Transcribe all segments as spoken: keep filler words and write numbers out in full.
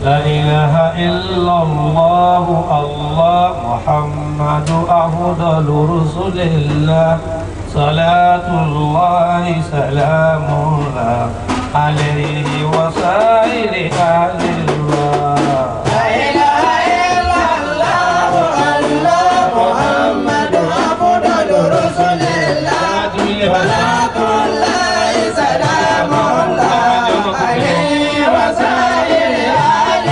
لا إله إلا الله الله محمد أفضل رسل الله صلاة الله سلام الله عليه وسائر أهل الله لا إله إلا الله الله محمد أفضل رسل الله صلاة الله سلام الله عليه وسائر أهل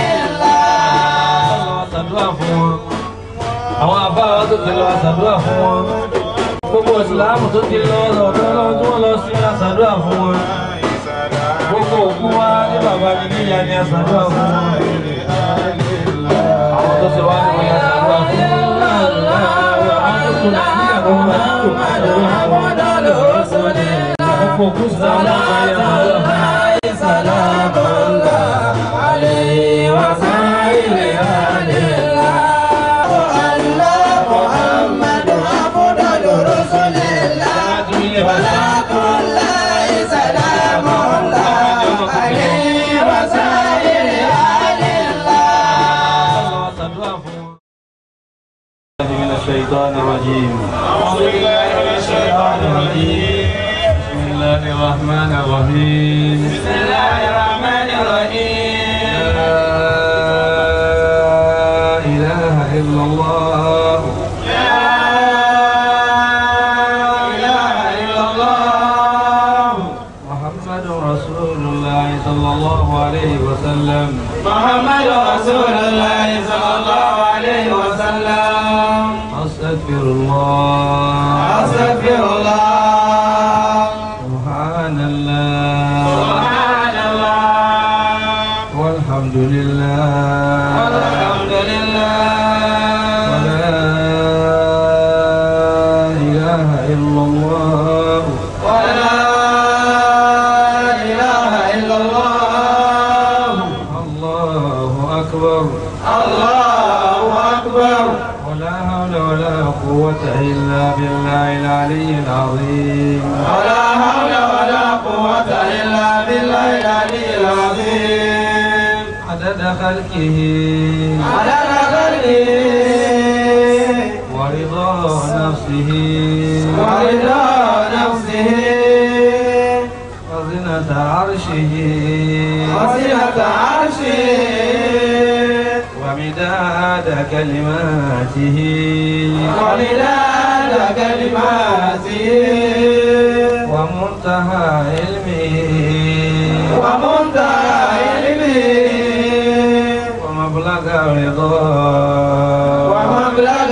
الله. àwọn àbáwá tó ti lọ àṣàdúrà fún wọn gbogbo ìsìláàmù tó ti lọ ọ̀dọ̀ Ọlọ́run tí wọ́n lọ sí àṣàdúrà fún wọn gbogbo òkú wa ní bàbá mi níyà ní àṣàdúrà fún wọn àwọn tó ṣe wá ní wọ́n yà àṣàdúrà fún wọn àwọn tó tún nàìjíríà tó wọ́n bá tó àṣàdúrà fún wọn gbogbo òkú ìsìláàmù tó yà àṣàdúrà الشيطان الرجيم أعوذ بالله من الشيطان الرجيم بسم الله الرحمن الرحيم بسم الله الرحمن الرحيم لا إله إلا الله لا إله إلا الله محمد رسول الله صلى الله عليه وسلم محمد رسول الله صلى الله عليه وسلم أستغفر الله أستغفر الله سبحان الله سبحان الله والحمد لله والحمد لله ولا إله إلا الله ولا إله إلا الله الله أكبر الله أكبر ولا حول ولا قوة إلا بالله العلي العظيم ولا حول ولا قوة إلا بالله العلي العظيم عدد خلقه عدد خلقه ورضا نفسه ورضا نفسه وزنة عرشه وزنة عرشه ومداد كلماته ومداد كلماته ومنتهى علمه ومنتهى علمه ومبلغ رضاه ومبلغ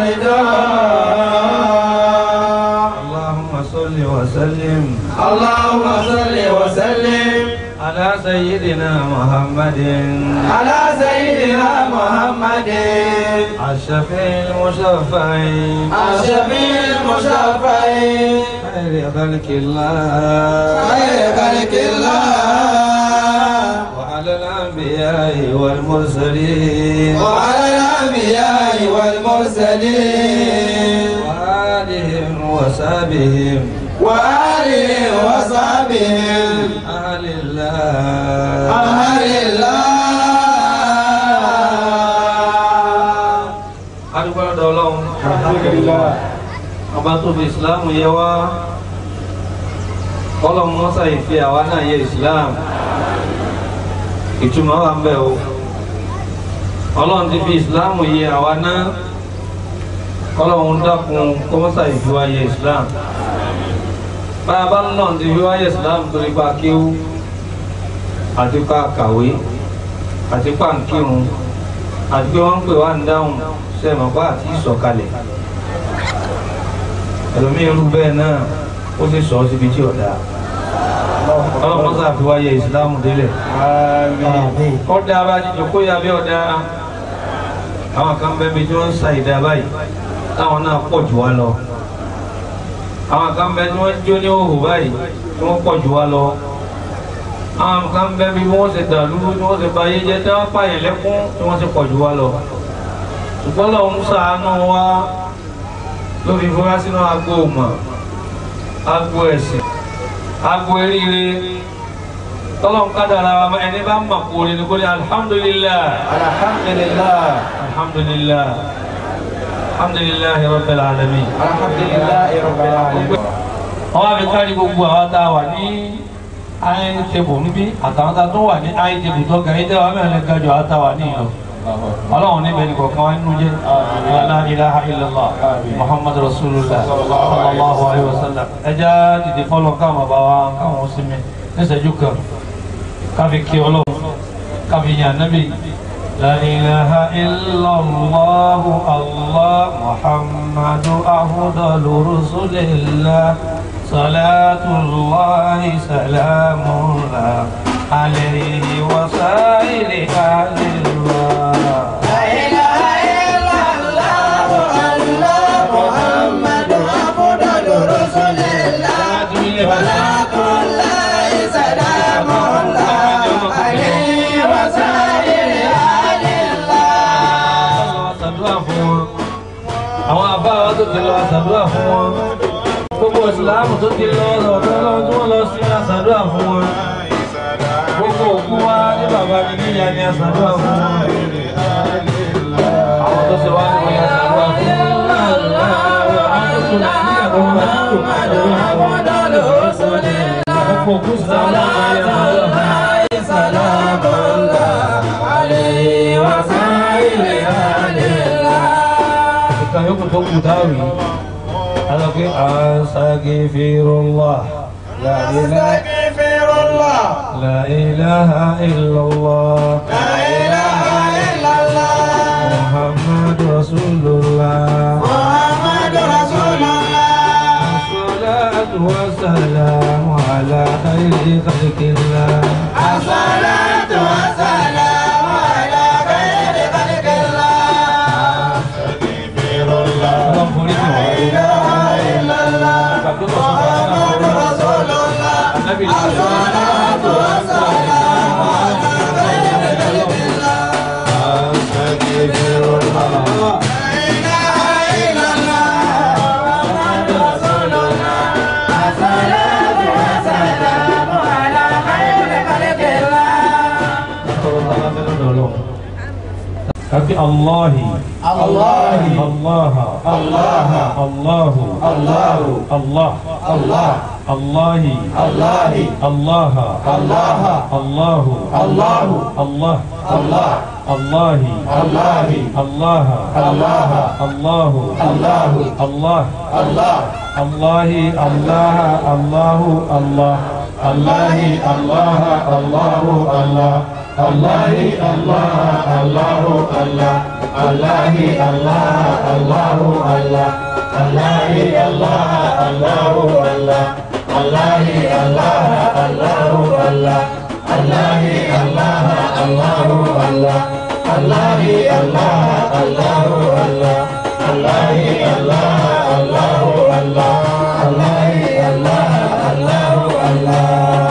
رضاه اللهم صل وسلم اللهم صل وسلم على سيدنا محمد على سيدنا محمد الشفيع المشفع الشفيع المشفع خير خلق الله خير خلق الله وعلى الأنبياء والمرسلين وعلى الأنبياء والمرسلين وآلهم وصحبهم وآلهم وصحبهم أهل الله أهل الله أكبر دولهم الحمد لله أبطل الإسلام يوا قولهم موسى في أوانا يا إسلام ìtumọ̀ wà ń bẹ̀ o Ọlọ́run ti fi Islam yẹ àwa náà Ọlọ́run dákun kọ́mọ́sà ìfiwáyé Islam bàbá náà ti fi wáyé Islam torí pa kéwú àti pa kàwé àti pa nkírun àti pé wọ́n ń pè wá ń dáhùn sẹ́mọ̀ bá àti ìsọ̀kalẹ̀ ẹlòmíì irú bẹ́ẹ̀ náà ó sì sọ ọ́ síbi tí ọ̀dà Ọlọ́run sá fi wáyé Islam délẹ̀ ọ̀dà bá jíjọ kó yá bí ọ̀dà àwọn kan bẹ́ẹ̀ bí tí wọ́n ń sa ìdá báyìí táwọn náà pọ̀ jù wá lọ àwọn kan bẹ́ẹ̀ tí wọ́n jó ní òhù báyìí tí wọ́n pọ̀ jù wá lọ àwọn kan bẹ́ẹ̀ bí wọ́n ṣe dàlú tí wọ́n ṣe báyé jẹ́ tí wọ́n pààyàn lẹ́kún tí wọ́n ṣe pọ̀ jù wá lọ ṣùgbọ́n lọ́hún ṣàánú wa ló fi fura sínú agbo mọ̀ agbo ẹ̀sìn agbo eríire tọ́lọ́n kádàrá wa ẹni bá ń màkú orin ní kó ní alhamdulillah alhamdulillah alhamdulillah alhamdulillah rabbil alamin alhamdulillah rabbil alamin. ọwọ́ àfi kárí gbogbo àwọn tá a wà ní ayé tebù níbí àtàwọn tá a tó wà ní ayé tebù tó ga ayé tẹ́wàá mẹ́rin kájọ àtàwà ní ìlú ọlọ́run níbẹ̀ ní kọ̀ọ̀kan wá nínú jẹ́ la ilaha illallah muhammadu rasulullah sallallahu alayhi wa sallam ẹja dìde fọlọ́ káwọn bàbá wa káwọn sinmi níṣẹ́jú kan káfi kí ọlọ́run káfi yàn nábì la ilaha illallah allah muhammadu afdalu rasulillah salatullahi salamullah alayhi wa sa'iri alillah. Àwọn àbáwá tó ti lọ àṣàdúrà fún wọn gbogbo ìsìláàmù tó ti lọ ọ̀dọ̀ ọlọ́run tí wọ́n lọ sí àṣàdúrà fún wọn gbogbo òkú wa ní bàbá mi níyà ni àṣàdúrà fún wọn àwọn tó ṣe wá ní wọ́n yà àṣàdúrà fún wọn àwọn tó ṣe nàìjíríà tó wọ́n bá tó àṣàdúrà fún wọn gbogbo òkú ìsìláàmù tó yà àṣàdúrà fún wọn. Kan yóò tó kú dáwì alágbé astaghfirullah la Astaghfirullah la ilaha illallah la ilaha illallah Muhammadu rasulullah Muhammadu rasulullah as-salatu was-salamu ala khayri khalqillah as-salatu was-salamu ala khayri khalqillah Allah forí ti wọ́n. Muhammadu rasulullah as-salatu was-salamu ala khayri khalqillah astaghfirullah la ilaha illallah Muhammadu rasulullah as-salatu was-salamu ala khayri khalqillah. Tapi Allahi Allahi Allah Allah Allah Allah Allah Allah Allahi Allahi Allah Allah Allah Allah Allah Allah Allahi Allahi Allah Allah Allah Allah Allah Allah Allahi Allah Allahu Allah Allahi Allah Allahu Allah Allahi Allah Allahu Allah Allahi Allah Allahu Allah Allahi Allah Allahu Allah Allahi Allah Allahu Allah Allahi Allah Allahu Allah Allahi Allah Allahu Allah Allahi Allah Allahu Allah Allahi Allah Allahu Allah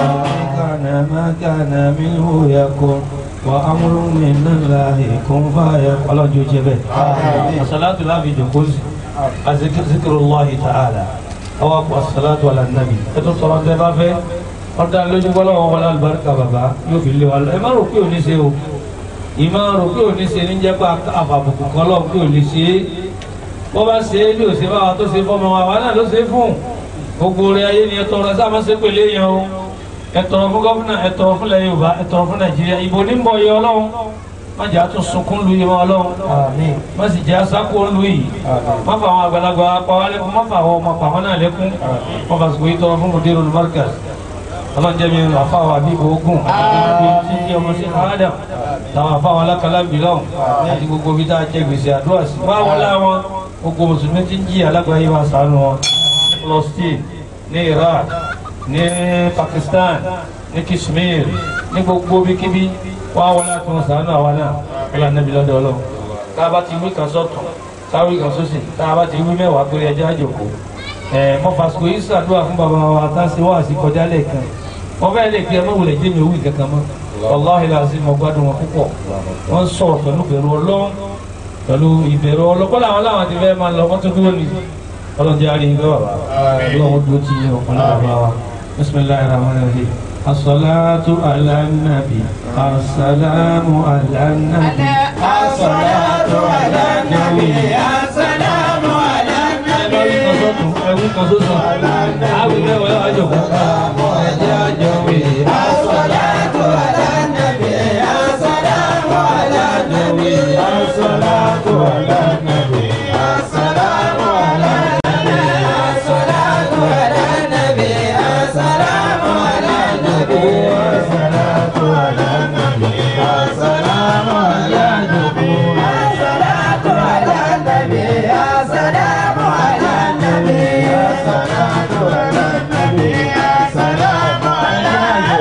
kana ma kana minhu yakun wa amru min Allahi kun fayakun ọlọ́jọ́ jẹ́ bẹ́ẹ̀. As-salatu láfi jòkó sí azikrullahi ta'ala ọwọ́ kó as-salatu ala nabi ẹ̀tọ́ sọ̀rọ̀ tẹ́ bá fẹ́ ọ̀dà lójú gbọ́dọ̀ wọn wọlé alùbáríkà bàbá yóò fi lé wa lọ ẹ má rò pé ò ní ṣe o ìmọ̀ rò pé ò ní ṣe ní jẹ́ pé àfàbùkù kan lọ́wọ́ pé ò ní ṣe é bọ́ bá ṣe é bí ò ṣe bá wa tó ṣe fọ́mọ wa wa náà ló ṣe é fún gbogbo rẹ̀ ayé ni ẹ̀tọ́ rẹ̀ sáà má ṣe pèlè yẹn o ẹ̀tọ́ fún gọ́fúnà ẹ̀tọ́ fún ilẹ̀ Yorùbá ẹ̀tọ́ fún Nàìjíríà ìbò ní bọ̀ yẹ Ọlọ́run má jà tún sunkún lu yìí mọ́ Ọlọ́run má sì jẹ́ asákò lu yìí má fà àwọn àgbàlagbà pa wá lẹ́kún má fà àwọn ọmọ pa wọn náà lẹ́kún má fà sùkúrú tọ́ fún mudirul markaz ọlọ́njẹ́ mi àfáwà bíbí ogun àti tí ń jẹ́ ọmọ sí Adam táwọn àfáwà alákàlà bìlọ́hùn àti gbogbo bí tá a jẹ gbèsè àdúrà sí wá wọlé àwọn gbogbo mùsùlùmí tí ń jí alágbàáyé wa ṣàánú wọn ní Palestine ní Iraq ní Pakistan ní Kashmir ní gbogbo bíkíbí wá wọlé àti wọn ṣàánú àwa náà wọlé ànábì lọ́dọ̀ Ọlọ́run tá a bá ti wí kan sọ́tún tá a wí kan sósì tá a bá ti wí mẹ́wàá péré ẹjẹ́ àjòkó ẹ̀ mọ́fàsíkò yìí ṣàdúrà fún bàbá wa tá a ṣe wá sí kọjá lẹ́ẹ̀kan wọ́n fẹ́ lè pe ẹmọ́ wulẹ̀ jẹ́mi owó ìkankan mọ́ wàláhì làásì mọ́ gbádùn wọn púpọ̀ wọ́n sọ̀rọ̀ pẹ̀lú bẹ̀rù Ọlọ́run pẹ̀lú ìbẹ̀rù Ọlọ́run kọ́lá àwọn làwọn ti fẹ́ máa lọ wọ́n tó dúró ní Ọlọ́run jẹ́ àárín ìgbẹ́ bàbá Ọlọ́run dúró ti yẹ ọkùnrin bàbá wa bismillahir rahmanir rahim الصلاة على النبي السلام على النبي الصلاة على النبي السلام على النبي الصلاة على النبي السلام على النبي الصلاة على النبي السلام على النبي الصلاة على النبي السلام على النبي الصلاة على النبي السلام على النبي الصلاة على النبي السلام على النبي الصلاة على النبي السلام على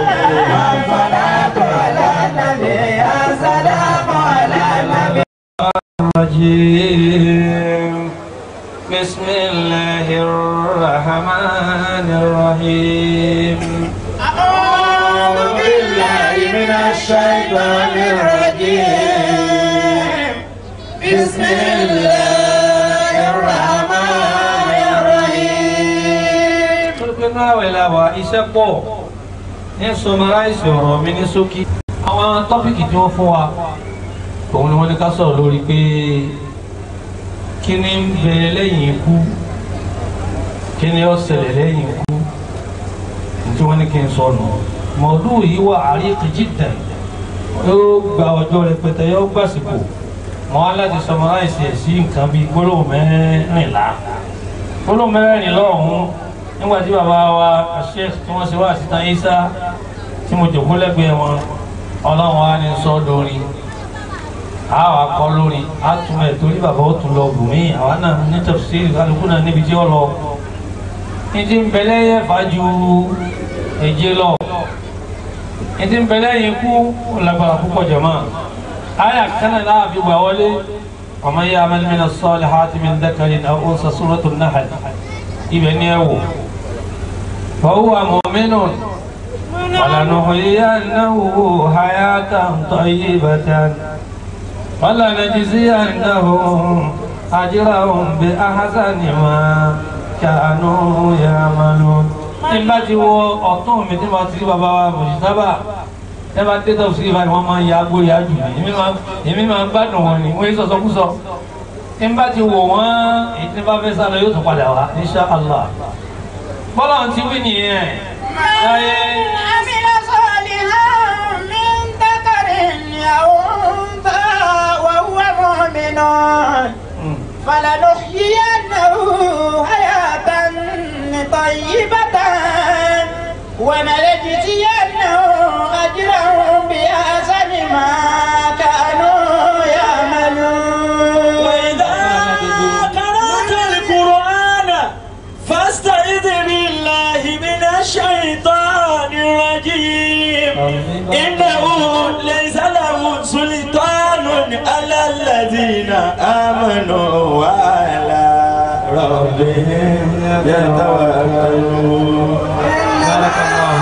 النبي الصلاة على النبي الرجيم بسم الله الرحمن الرحيم أعوذ بالله من الشيطان الرجيم بسم الله الرحمن الرحيم. Olùpẹ̀lú àwẹ̀ la wà iṣẹ́ pọ̀ ní sọmaráìsì ọ̀rọ̀ mi ní ṣókí. Àwọn tọ́pìkì tí wọ́n fún wa òun ni wọ́n ní ká sọ̀rọ̀ lórí pé kí ni ń bẹ lẹ́yìn ikú, kí ni ó ṣẹlẹ̀ lẹ́yìn ikú, tí wọ́n ní kí n sọnù. Mọ̀ọ́dún yìí wà àríkì jiddan, yóò gba ọjọ́ rẹpẹtẹ, yóò gbàsìkò. Wọ́n á láti sọmaráìsì ẹ̀ sí nǹkan bíi gbólóhùn mẹ́rìnlá. Gbólóhùn mẹ́rìnlá ọ̀hún nígbà tí bàbá wa Sheikh tí wọ́n ṣe wá síta Isa tí mo jòkó lẹ́gbẹ̀ẹ́ wọn, ọlọ́run wa ní sọ dórin, a wà kọ́ lórin, a tún ẹ̀ torí bàbá ó tún lọ bùnmí, àwa náà ní tafsir kálukú náà níbi tí ó lọ. Ní ti ń bẹ lẹ́yìn fàájú èjé lọ, ní ti ń bẹ lẹ́yìn ikú lágbára púpọ̀ jàmá. Àyà kan náà láàbí gbà wọlé, wa man ya'mal mina s-salihati min dhakarin aw unsa suratul Nahl. Ibẹ̀ ni ẹ wò. Fahuwa mu'minun falanuhyiyannahu hayatan tayyibatan walanajziyannahum ajrahum bi ahsani ma kanu ya'malun. Nígbà tí wo ọ̀tún mi tí wọ́n ti rí bàbá wa Mùsítàbà ẹ bá dé tọ́sí ìbá ni wọ́n máa ń ya agbó ya jù ní èmi máa ń gbádùn wọn ni wọ́n yé sọ́sọ́kúsọ. Nígbà tí wò wọ́n èyí tí bá fẹ́ sálọ yóò tún padà wá insha Allah. Bọ́lá ti wí nìyẹn. عمل صالحا من ذكر أو أنثى وهو مؤمن فلنحيينه حياة طيبة ونجزينهم أجرهم بأحسن ما كانوا يعملون. وإذا قرأت القرآن فاستعذ بالله من الشيطان الرجيم إنه ليس له سلطان على الذين آمنوا وعلى ربهم يتوكلون. بارك الله.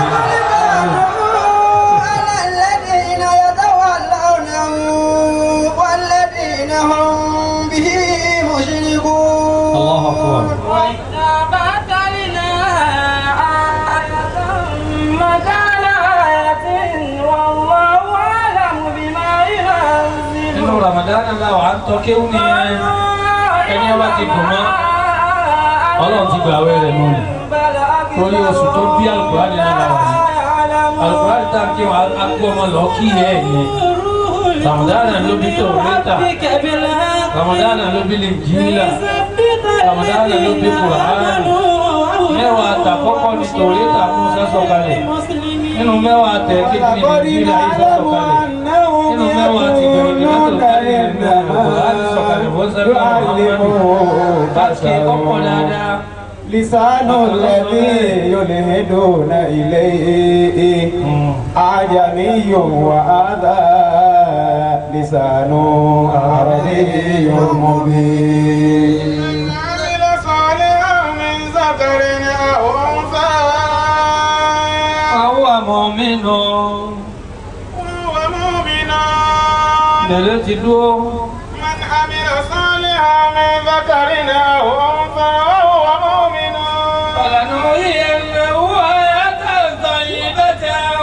على الذين يتولونه والذين هم به مشركون. الله أكبر. وإذا بدلنا آية مكان آية والله أعلم بما ينزل. Nínú Ramadan náà wà á tọ́ kéwù nìyẹn. Ẹni ọba ti dùn mọ́, Ọlọ́run ti gbà wẹ́ rẹ̀ lónìí. Torí oṣù tó bí Al-Qur'ani náà wà ní. Al-Qur'ani tá a kí wọn agbó ọmọ lọ kí ẹ̀ yẹn. Ramadan ló bí Tawrata. Ramadan ló bí Injila. Ramadan ló bí Qur'an. Mẹ́wàá àtàkọ́kọ́ ní Tawrata Musa sọ̀kalẹ̀. Nínú mẹ́wàá àtẹ̀kejì ní Injila Isa sọ̀kalẹ̀. Nínú mẹ́wàá ti bẹ̀rẹ̀ ní látọ̀kalẹ̀ ní Qur'an sọ̀kalẹ̀ wọ́n sẹ́lẹ̀ Muhammadu. Báṣkì ọ̀pọ̀ dáadáa. لسان الذي يلهدون إليه أعجمي وهذا لسان عربي مبين. عمل صالحا من ذكر أو أنثى وهو مؤمن. وهو مؤمن Bẹ̀rẹ̀ ti dúró. من عمل صالحا من ذكر أو أنثى وهو مؤمن فلنحيينه حياة طيبة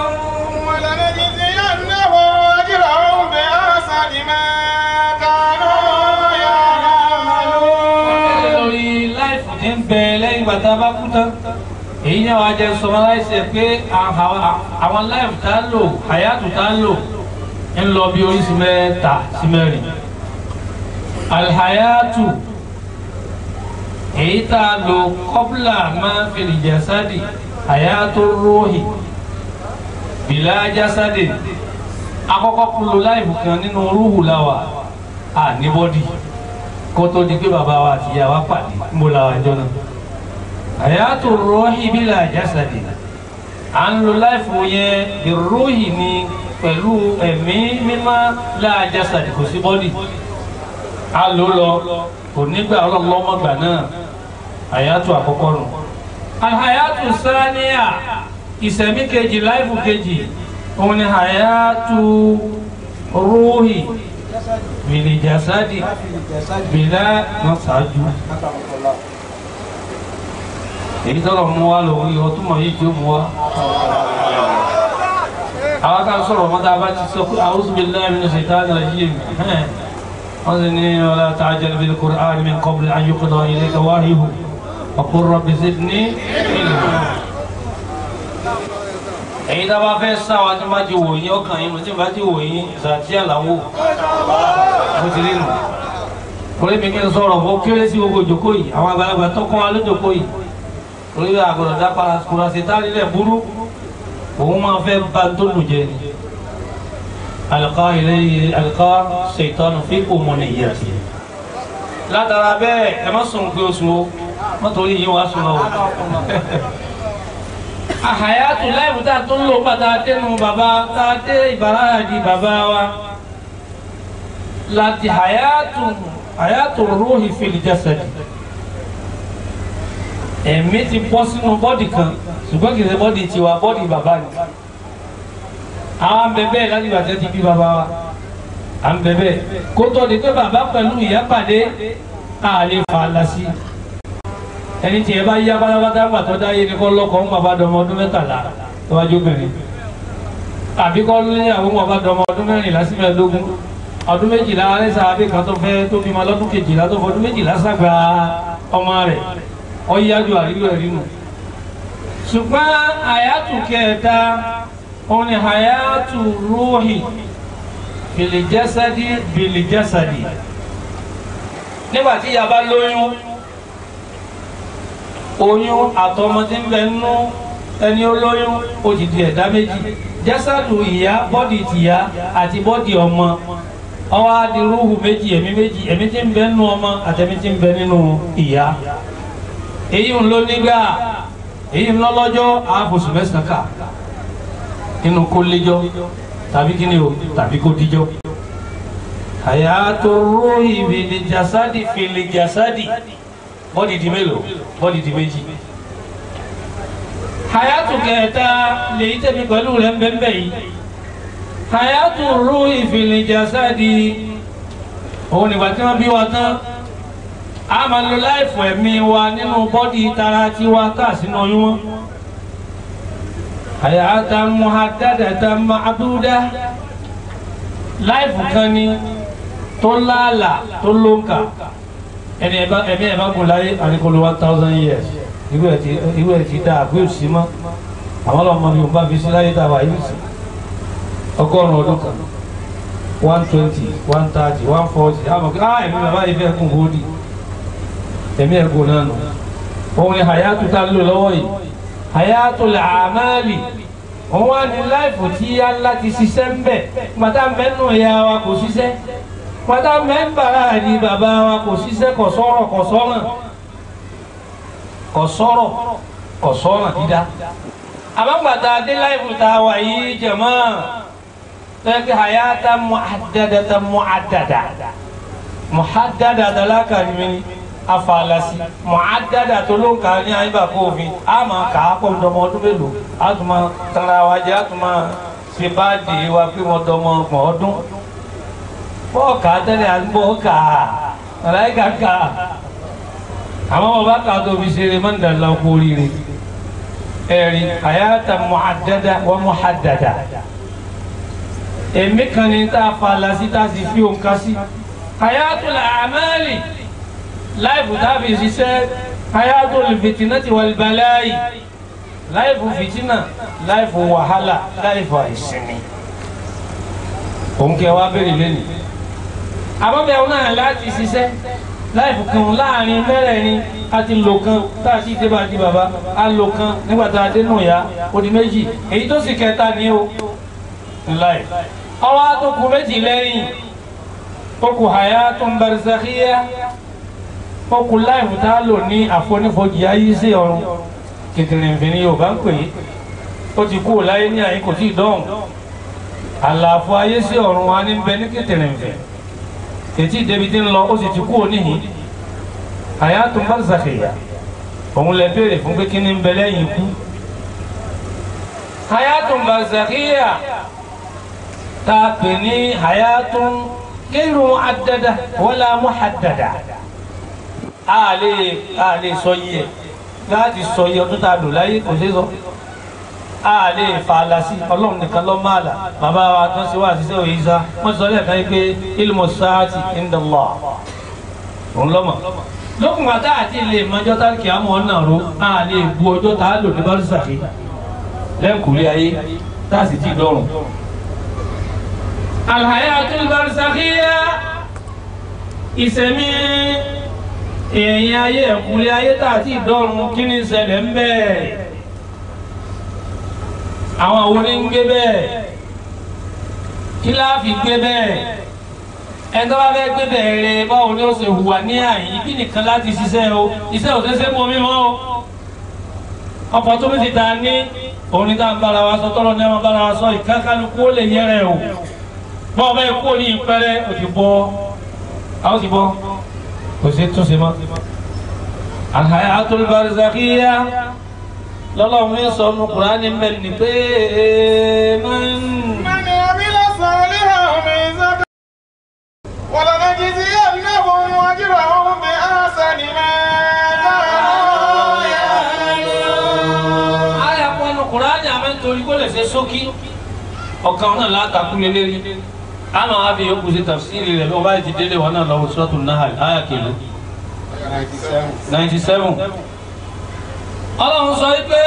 ìgbà tá a bá kú tán èyí ni àwọn ajẹ́ sọmaláìsì pé àwọn láìfù tá a lò àyàtù tá a lò ń lọ bí oríṣi mẹ́ta sí mẹ́rin. alhayatu èyí tá a lò kọ́bùlà máa fi lè jásádì àyàtù rúhì bìlá jásádì akọ́kọ́ kú lo láìfù kan nínú rúhù láwà à ní bọ́dì kó tó di pé bàbá wa àti ìyá wa pàdé ń bọ̀ làwọn àjọ náà. àyàtò rọ́ọ̀hì bílà jásàdì à ń lo láìfò yẹn ìrọ́ọ̀hì ni pẹ̀lú ẹ̀mí mímọ́ láà jásàdì kò sí bọ́dì a lò lọ kò nígbà ọlọ́mọgbà náà àyàtò àkọ́kọ́ nù. àyàtò sáníyà ìsẹ̀mí kejì láìfò kejì òun ni àyàtò rọ́ọ̀hì bìlì jásàdì bìlà mọ́sáájú. èyí tọ́lọ̀ mú wa lòun yìí ọtún mọ̀ yìí tí ó mú wa. àwọn kan sọ̀rọ̀ mọ́ta bá ti sọ pé a'udhu billahi minash shaitani rajim wọ́n sì ní wala ta'jal bil qur'ani min qabli an yuqda ilayka wahyuhu wa qul rabbi zidni ilma. èyí tá a bá fẹ́ sáwà tí bá ti wò yín ọkàn yín tí bá ti wò yín ìsàtí àlàwò mo ti rí nù. orí mi kí n sọ̀rọ̀ fún kéré sí gbogbo ìjókòó yìí àwọn àgbàlagbà tó kọ́ wa lójókòó yìí orí àgbọ̀dọ̀ dápa kùrasìtárì rẹ̀ burú òun máa fẹ́ bá tó nù jẹ ni. alqa ilayhi alqa ṣètọ́nù fíkò mọ̀ nìyẹn. látara bẹ́ẹ̀ ẹ má sùn pé oṣù o má torí yín wá sùn náà. àhàyàtù láìpẹ́ tá a tó ń lò pàtà tẹnu bàbá tá a dé ìbára di bàbá wa láti àhàyàtù àhàyàtù ruhi fil jasad. ẹ̀mí ti bọ́ sínú bọ́dì kan ṣùgbọ́n kì í ṣe bọ́dì tiwa bọ́dì bàbá ni. àwọn bẹ̀bẹ̀ láti bàtẹ́ ti bí bàbá wa à ń bẹ̀bẹ̀ kó tó di pé bàbá pẹ̀lú ìyá pàdé a lè fà á lásì. ẹni tí ẹ bá yá bálábátá pàtó dáyé ni kọ́ lọ́kọ̀ ń bàbá dọmọ ọdún mẹ́tàlá tó wájú obìnrin àbí kọ́ lóyún àwọn bàbá dọmọ ọdún mẹ́rìnlá sí mẹ́ẹ̀ẹ́dógún ọdún méjìlá alẹ́sà abé kan tó fẹ́ tó bímọ lọ́dún kejìlá tó fọdún méjìlá sàgbà ọmọ rẹ̀ ọ̀yájú àríwá ẹ̀rínú. ṣùgbọ́n àyàtù kẹta òun ni àyàtù rúhì bìlìjásádì bìlìjásádì. nígbà tí ìyá bá lóyún oyún àtọmọdé ń bẹ nínú ẹni olóyún ó ti di ẹ̀dá méjì jásádù ìyá bọ́dì tìyá àti bọ́dì ọmọ ọwọ́ á di rúhù méjì ẹ̀mí méjì ẹ̀mí tí ń bẹ nínú ọmọ àtẹ̀mí tí ń bẹ nínú ìyá. èyí ń lọ nígbà èyí ń lọ lọ́jọ́ àfòsù mẹ́sàn-án kà nínú kó léjọ́ tàbí kí ni o tàbí kó díjọ́. àyàtò ruhi bìlì jásádì fìlì jásádì bọ́dì di mélòó bọ́dì di méjì. àyàtò kẹta lèyí tẹ̀mí pẹ̀lú rẹ̀ ń bẹ́ẹ̀ yìí. àyàtò ruhi fìlì jásádì òun nígbà tí wọ́n bí wa tán a máa lo láìfù ẹ̀mí wa nínú bọ́dì tara tiwa káàsínú oyún wọn. àyàtà muhaddadata ma'duda láìfù kan ni tó láàlà tó lóǹkà ẹni ẹ̀mí ẹ̀ bá gùn láyé àníkolo one thousand years irú ẹ̀ ti dá àgbé òsì mọ́ àwọn ọlọ́mọ mi ò bá fi sí láyé tá a wà yìí sí ọgọ́rùn-ún ọdún kan one twenty one thirty one forty àmọ́ kí á ẹ̀mí bàbá yìí fẹ́ kún bóódì ẹ̀mí ẹ̀gùn náà nù. òun ni hayatu ta lò lọ́wọ́ yìí hayatu làmàlì òun wá ní láìfù tí yá láti ṣiṣẹ́ ń bẹ̀ pátá mẹ́nu ìyá wa kò ṣiṣẹ́ pátá mẹ́ńbàrà ni bàbá wa kò ṣiṣẹ́ kò sọ̀rọ̀ kò sọ̀rọ̀ kò sọ̀rọ̀ kò sọ̀rọ̀ dídá. àbámbàtà dé láìfù ta wà yìí jẹ̀mọ́ tẹ́kí hayata muhaddadata muhaddada muhaddada lákàrí mi afalasi muhaddada tó ló ń kà ní àyíbá kófin a máa kà á pọ̀ dọmọ ọdún mélòó a tún máa tara wa jẹ́ a tún máa ṣe báàdì wa pé wọ́n dọmọ ọgbọ̀n ọdún bọ́ọ̀ kà á tẹ́lẹ̀ àgbọ̀ kà á aláìka kà á àwọn ọba kà á tó fi ṣeré mọ́ndàlá kú oríire ẹ̀rí hayata muhaddada wa muhaddada èmi kan ní tá a falasi tá a sì fi òǹkà sí hayatul amali láìpù tábì ṣiṣẹ́ hayatul fitinati wal balai láìfù fìtínà láìfù wàhálà láìfù àìsinmi òun kẹ wá bèrè lẹ́nu àbọ̀bẹ̀wò náà láti ṣiṣẹ́ láìfù kan láàrin mẹ́rẹ̀ẹ̀rin a ti lò kan tá a sì dé bá di bàbá a lò kan nígbà tá a dé nù ya ó di méjì èyí tó sì kẹta ní o láì ọwọ́ tó kù méjì lẹ́yìn ó kù hayatun barzakhiyya ó kù láìfù tá a lò ní àfonífojì ayé sí ọ̀run kékeré nfin ni Yorùbá ń pè é ó ti kú láyé ní àyín kò tí ì dọ́hùn àlàfo ayé sí ọ̀run wa ní bẹ ní kékeré nfin ètí débi tí ń lọ ó sì ti kú oníhìn hayatun barzakhiyya òun lè béèrè fún pé kí ni ń bẹ lẹ́yìn ikú hayatun barzakhiyya tá a pè ní hayatun ghayru mu'addada wala muhaddada a lè a lè sọ yìí láti sọ iye ọdún tá a lò láyé kò sí sọ a lè fààlà sí ọlọ́run nìkan ló máa là bàbá wa tó ṣe wá àṣìṣe òye sá wọ́n sọ lẹ́ẹ̀kan yìí pé ilmu saati inda Allah òun lọ́mọ lókùn àtà àti ilé ìmọ̀jọ́ tá kì á mọ̀ ọ́n náà ro a lè bu ọjọ́ tá a lò ní barisakhi lẹ́kùnrin ayé tá a sì ti dọ̀rùn. alhayatul barisakhiyya ìsẹ̀mí èèyàn ayé ẹ̀kúnlé ayé tá àti ìdọ́run kí ni ṣẹlẹ̀ ń bẹ́ẹ̀ àwọn àwọn ní ń gbé bẹ́ẹ̀ kí láàfin gbé bẹ́ẹ̀ ẹni tó bá fẹ́ gbé bẹ́ẹ̀ rẹ báwo ni ó ṣe hùwà ní àyín bí nìkan láti ṣiṣẹ́ o iṣẹ́ ò ṣeéṣe mú omi mọ́ o ọkọ̀ tó fi ta ní òun ní ká ń bára wa sọ tọ́lọ́ ní ẹ̀ma bára wa sọ ìkákálukú ó lè yẹrẹ o bọ́ọ̀ bẹ́ẹ̀ kó ní ìpẹ́rẹ́ ò ti bọ́ àwọn ti bọ́ kò sí tún sí mọ́ alhayatul barzakhiyya lọ́lọ́run ní sọ nù Kùránì mẹ́rin ní pé man amila salihan min zakarin wa lanajziyannahum ajrahum bi ahsani ma kanu ya'malun. àyà pọ̀ nù Kùránì àmọ́ nítorí kó lè ṣe ṣókí ọ̀kan náà látàkùnlé lérí àmọ́ àbí yòókù sí tafsiri rẹ̀ lọ́wọ́ báyìí ti délé wọn náà lọ́wọ́ Suratul Nahl àyà kìlú ninety seven. Ọlọ́run sọ pé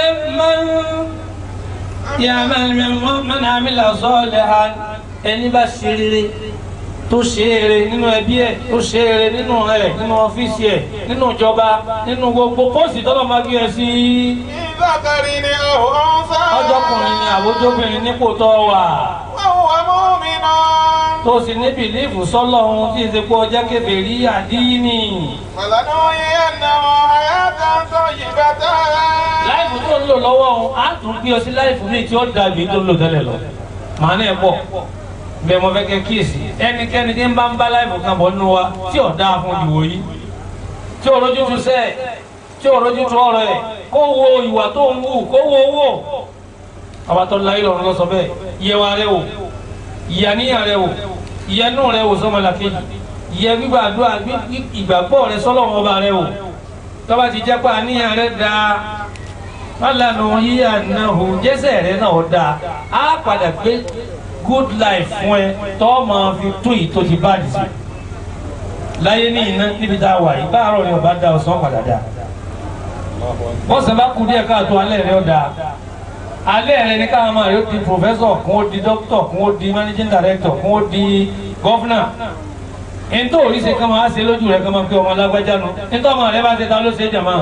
man amila salihan ẹni bá ṣe rere tó ṣe eré nínú ẹbí ẹ̀ tó ṣe eré nínú ẹ̀ nínú ọ́fíìsì ẹ̀ nínú ìjọba nínú gbogbo pósì tọ́lọ́ máa gbé ẹ sí. zakarin aw unsa. ọjọ́kùnrin ni àbójóbìnrin nípò tó wà. wa huwa mu'minun. tó sì ní bìlífù sọ́lọ́run tí ìṣe pé ọjọ́ kèfèrí àdínì. falanuhyiyannahu hayatan tayyibatan. láìfù tó ń lò lọ́wọ́ òun á tún gbé ọ sí láìfù míì tí ó dàbí tó ń lò tẹ́lẹ̀ lọ. màá náà bọ̀ bẹ́ẹ̀ mo fẹ́ kẹ́ kíyèsí ẹnikẹ́ni tí ń bá ń bá láìfù kan bọ̀ nínú wa tí ò dáa fún ìwò yìí tí ò rójú tu sẹ́ẹ̀ tí ò rójú tu ọ̀rọ̀ ẹ̀ kó wo ìwà tó ń wù kó wo owó àbátọ́ láyé lọ́run lọ́sọ bẹ́ẹ̀ yẹ wa rẹ wò ìyàníyàn rẹ wò ìyẹnú rẹ wò sọmọlàkejì ìyẹ gbígbàdúrà ìgbàgbọ́ rẹ sọ́lọ́run ọba rẹ wò tọ́ba ti jẹ́ pé àníyàn rẹ dáa wàlànà yíyà náà hù jẹ́sẹ̀ rẹ náà dáa á padà gbé good life fún ẹ tọ́ máa fi tún yìí tó ti bá dì sí láyé ní iná níbi tá a wà yìí báàrọ̀ rẹ ọba dá ọ̀sán padà dá wọ́n sábà kú díẹ̀ káàtó alẹ́ rẹ ọ̀dà alẹ́ rẹ ní káwọn máa yóò di professor kún ó di doctor kún ó di managing director kún ó di governor ntọ́ oríṣi kan máa ṣe lójú rẹ kan máa fi ọmọ alágbájá nu ntọ́ ọmọ rẹ bá ṣe ta ló ṣe jàmá.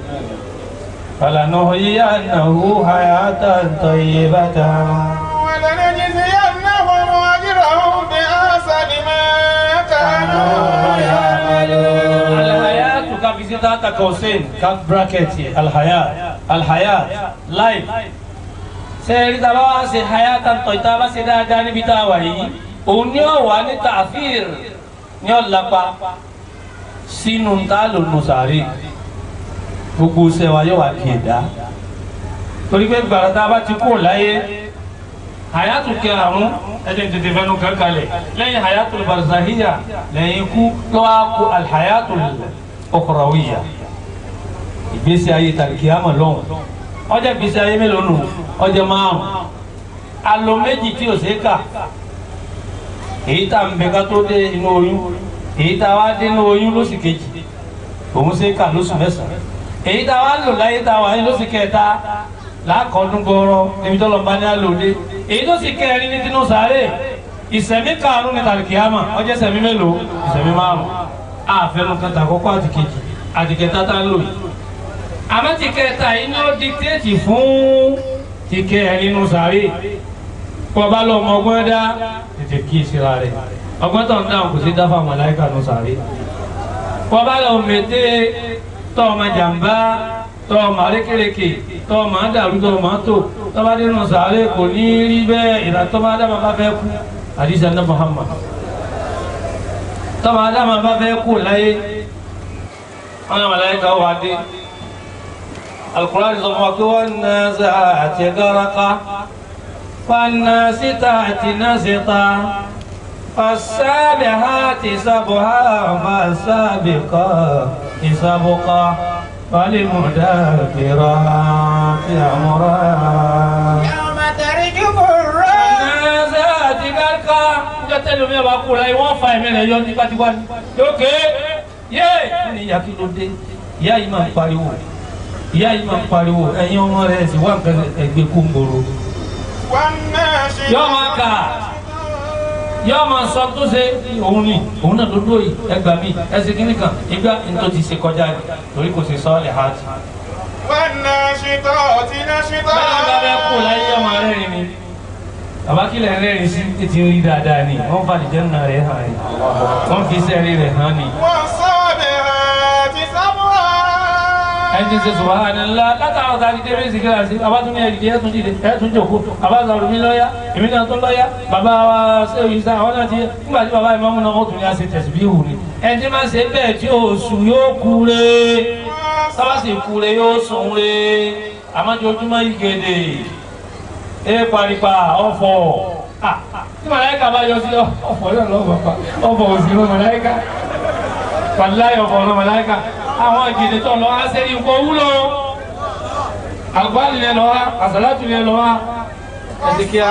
falanuhyiyannahu hayatan tayyibatan. ولنجزينهم أجرهم بأحسن ما كانوا يعملون. الحياة كافيزين تحت قوسين كاف براكت الحياة الحياة life. sẹ́ẹ̀rì tá a bá wá ṣe hayatan tọ̀ ìta bá ṣe dáadáa níbi tá a wà yìí òun ni ó wà ní tàfíìr ní ọ̀lápá sínú tá a lò nù sàárè gbogbo sẹ́wà yóò wà kí ẹ̀dá torí pé gbàrà tá a bá ti kó láyé hayatu kẹrànún ẹjẹ tètè fẹnu kankanlẹ lẹ́yìn hayatul barzakhiyya lẹ́yìn ikú lọ́wọ́ kó alhayatul ukhrawiyya ìgbésí ayé tàlìkìyàmọ̀ lọ́hùn ọjà ìgbésí ayé mélòó nù ọjà márùn alo méjì tí o ṣe kà èyí tá n bẹ ká tó dé inú oyún èyí tá wá dé inú oyún lóṣù kejì òun ṣe kà lóṣù mẹ́sàn-án èyí tá a wá lò láyé tá a wà ní ló sì kẹta lákọọdún gbọrọ níbi tó lọ bá ní àlòdé èyí tó sì kẹrin ní tinú sáré ìsẹ̀mí karùn-ún ní tàlìkìyàmà ọjọ́ ìsẹ̀mí mélòó ìsẹ̀mí márùn-ún àfẹnù kẹta àkọ́kọ́ àti kejì àti kẹta tá a lò yìí àmọ́ ti kẹta yìí ní ó diktéètì fún ti kẹrin nínú sáré kọba lọ ọmọ ọgbọ́n dá tètè kí ìsira rẹ̀ ọgbọ́n tó ń dáhùn kò sí dáfà màláíkà nínú sáré kọba lọ mẹtẹ tọ́ ọmọ jàmbá tọ́ ọmọ arékèrèkè tọ́ ọmọ dàrú tọ́ ọmọ tó tọ́ba nínú sáré kò ní rí bẹ́ẹ̀ ìlà tọ́ba dábàá bá fẹ́ kú àdìsá ní Muhammad tọ́ba dábàá bá fẹ́ kú láyé wọn náà màláíkà wà dé Al-Qur'an sọ fún wa pé wọn náà ṣe àti gáràkà wọn náà sí ta àti náà ṣe ta فالسابحات سبحا فالسابقات سبقا فالمدبرات أمرا يوم ترجف الراح النازعات غرقا jọ́tẹ́lú mi ọba kú láyé wọ́n fa ẹ̀mí rẹ̀ yọ tipátipá ní lókè yé ní ìyá kí ló dé ìyá yìí máa ń pariwo ìyá yìí máa ń pariwo ẹ̀yin ọmọ rẹ̀ sì wá nǹkan ẹgbẹ́ kú ń gbòòrò yọ máa kà yọ máa sọ tó ṣe òun ni òun náà ló dúró yìí ẹgbà mi ẹsẹ kìíní kan ìgbà nítorí ti ṣe kọjá ni torí kò ṣe sọ́ọ̀lì hàtì. wọ́n ná ṣìtọ́ ọtí ná ṣìtọ́. bẹ́ẹ̀ bá bẹ́ẹ̀ kú láyé ọmọ rẹ́rìn ni bàbá kílẹ̀ rẹ́rìn sí ti rí dáadáa ni wọ́n fa àlìjẹ́ nà rẹ̀ hàn ni wọ́n fi sẹ́ẹ̀rí rẹ̀ hàn ni. wọ́n sọ bẹ̀rẹ̀ ti sábúrà. ẹni tí ń ṣe subhanallah látàwọn ọ̀tá ti débé sí kíláàsì abátúndé ẹ̀dìdì ẹ̀tún dìde ẹ̀tún jòkó abázàrò mi lọ́yà èmi náà tó lọ́yà bàbá wa ṣé òyìn sá àwọn náà ti nígbà tí bàbá ìmọ̀mù náà ó tún ní àṣẹ tẹ̀síbíhù ni ẹni tí máa ṣe bẹ́ẹ̀ tí ó sùn yóò kú re sábà sì kú re yóò sùn re àmọ́jọ́júmọ́ yìí gèdè ẹ paripa ọ̀fọ̀ tí màláìka bá yọ sí ọ̀fọ̀ yóò lọ́wọ́ bàbá ọ̀fọ̀ òsì lọ́ màláìka wàláyé ọ̀fọ̀ lọ́ màláìka àwọn ìgbìdì tó lọ ásẹ́rí nǹkan wúlò àgbáàlì lẹ lọ wá àsàlátù lẹ lọ wá ẹ̀sìn kíá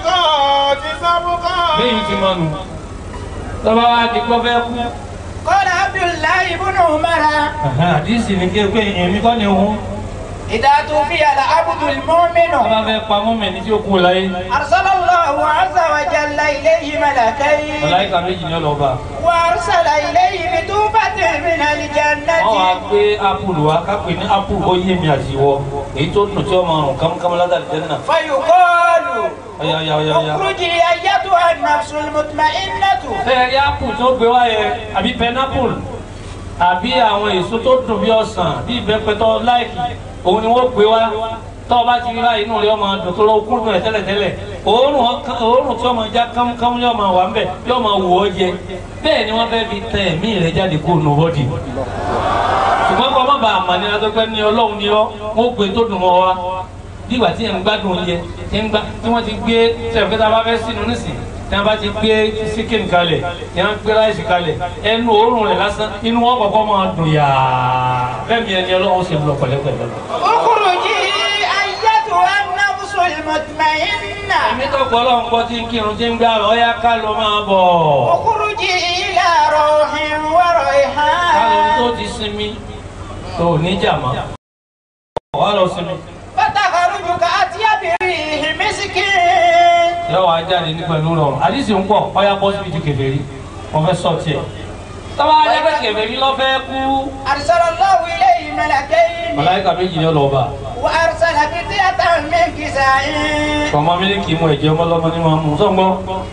bẹ́ẹ̀ ti mọ̀ nù tọ́ba wa ti kọ́ fẹ́ kú. Qala Abdullahi ibn Umar. àdìsí ni kéwké èmi kọ́ ni òun. idha tufiya al-abdul mu'minu. ọba fẹ́ pa mọ́mẹ́ni tí ó kú láyé. arsalallahu azza wa jalla ilayhi malakayn. màláíkà méjì ni ó lọ bá. wa arsala ilayhi bitufatin min al-jannati. wọ́n wá gbé apple wa kápẹ́ ní apple ó yé mi àti wọ èyí tó nù tí ó máa rùn kámkámá látàrí jẹ́nà. fa yuqalu. ọ̀yà ọ̀yà ọ̀yà ọ̀yà. ukhruji ayyatuha an-nafsul mutma'innatu. bẹ́ẹ̀ rí apple tó gbé wá yẹ àbí pineapple àbí àwọn èso tó dùn bí ọsàn bí ìbẹ́pẹ tó láìkì òun ni wọ́n gbé wá tọ́ ọ bá ti rí báyìí inú rẹ̀ ọmọ dùn tó lọ kúrú rẹ̀ tẹ́lẹ̀tẹ́lẹ̀ òórùn òórùn tí ọmọ já kámkámú yóò máa wà ń bẹ̀ yóò máa wò ó jẹ bẹ́ẹ̀ ni wọ́n fẹ́ fi tẹ ẹ̀mí rẹ̀ jáde kó nù bọ́dì ṣùgbọ́n kọ́ má bàa mà ní adọ́gbẹ́ ní ọlọ́run ní ọ́ wọ́n gbé tó dùn mọ́ wa bí ìgbà tí ẹ̀ ń gbádùn oúnjẹ tí wọ́n ti gbé sẹ̀fẹ́tà bá fẹ́ sínú nísìnyí tí wọ́n bá ti gbé síkìn kalẹ̀ tí wọ́n gbé ráìsì kalẹ̀ ẹnu òórùn rẹ̀ lásán inú wọn kọ̀ọ̀kan máa dùn yàá bẹ́ẹ̀ mi ẹni ọlọ́run ṣe lọ pẹ̀lẹ́pẹ̀lẹ́. ukhruji ayyatuha an-nafsul mutma'inna. èmi tó kọ́ ọlọ́run kọ́ tí ń kírun tí ń gbà ọ̀yá ká ló máa bọ̀. ukhruji ila ruhin wa rayhan. ká ló tó ti sinmi tó ní jàmá wà lọ sinmi. fatakhruju ka'atyabi rihi miskin. yóò wá jáde ní pẹ̀lú rọrùn àdìsí ń pọ̀ ọ̀yá bọ́ síbi ti kèfèrí wọ́n fẹ́ sọ tiẹ̀. tọ́ba ayé fẹ́ kèfèrí lọ́ fẹ́ kú. arsalallahu ilayhi malakayn. màláíkà méjì ni ó lọ bá. wa arsala fityatan min kisa'in. kọ̀ọ̀mọ mílíkì mú ẹ̀jẹ̀ ọmọlọ́mọ ní wọn mú sọ́ngbọ́n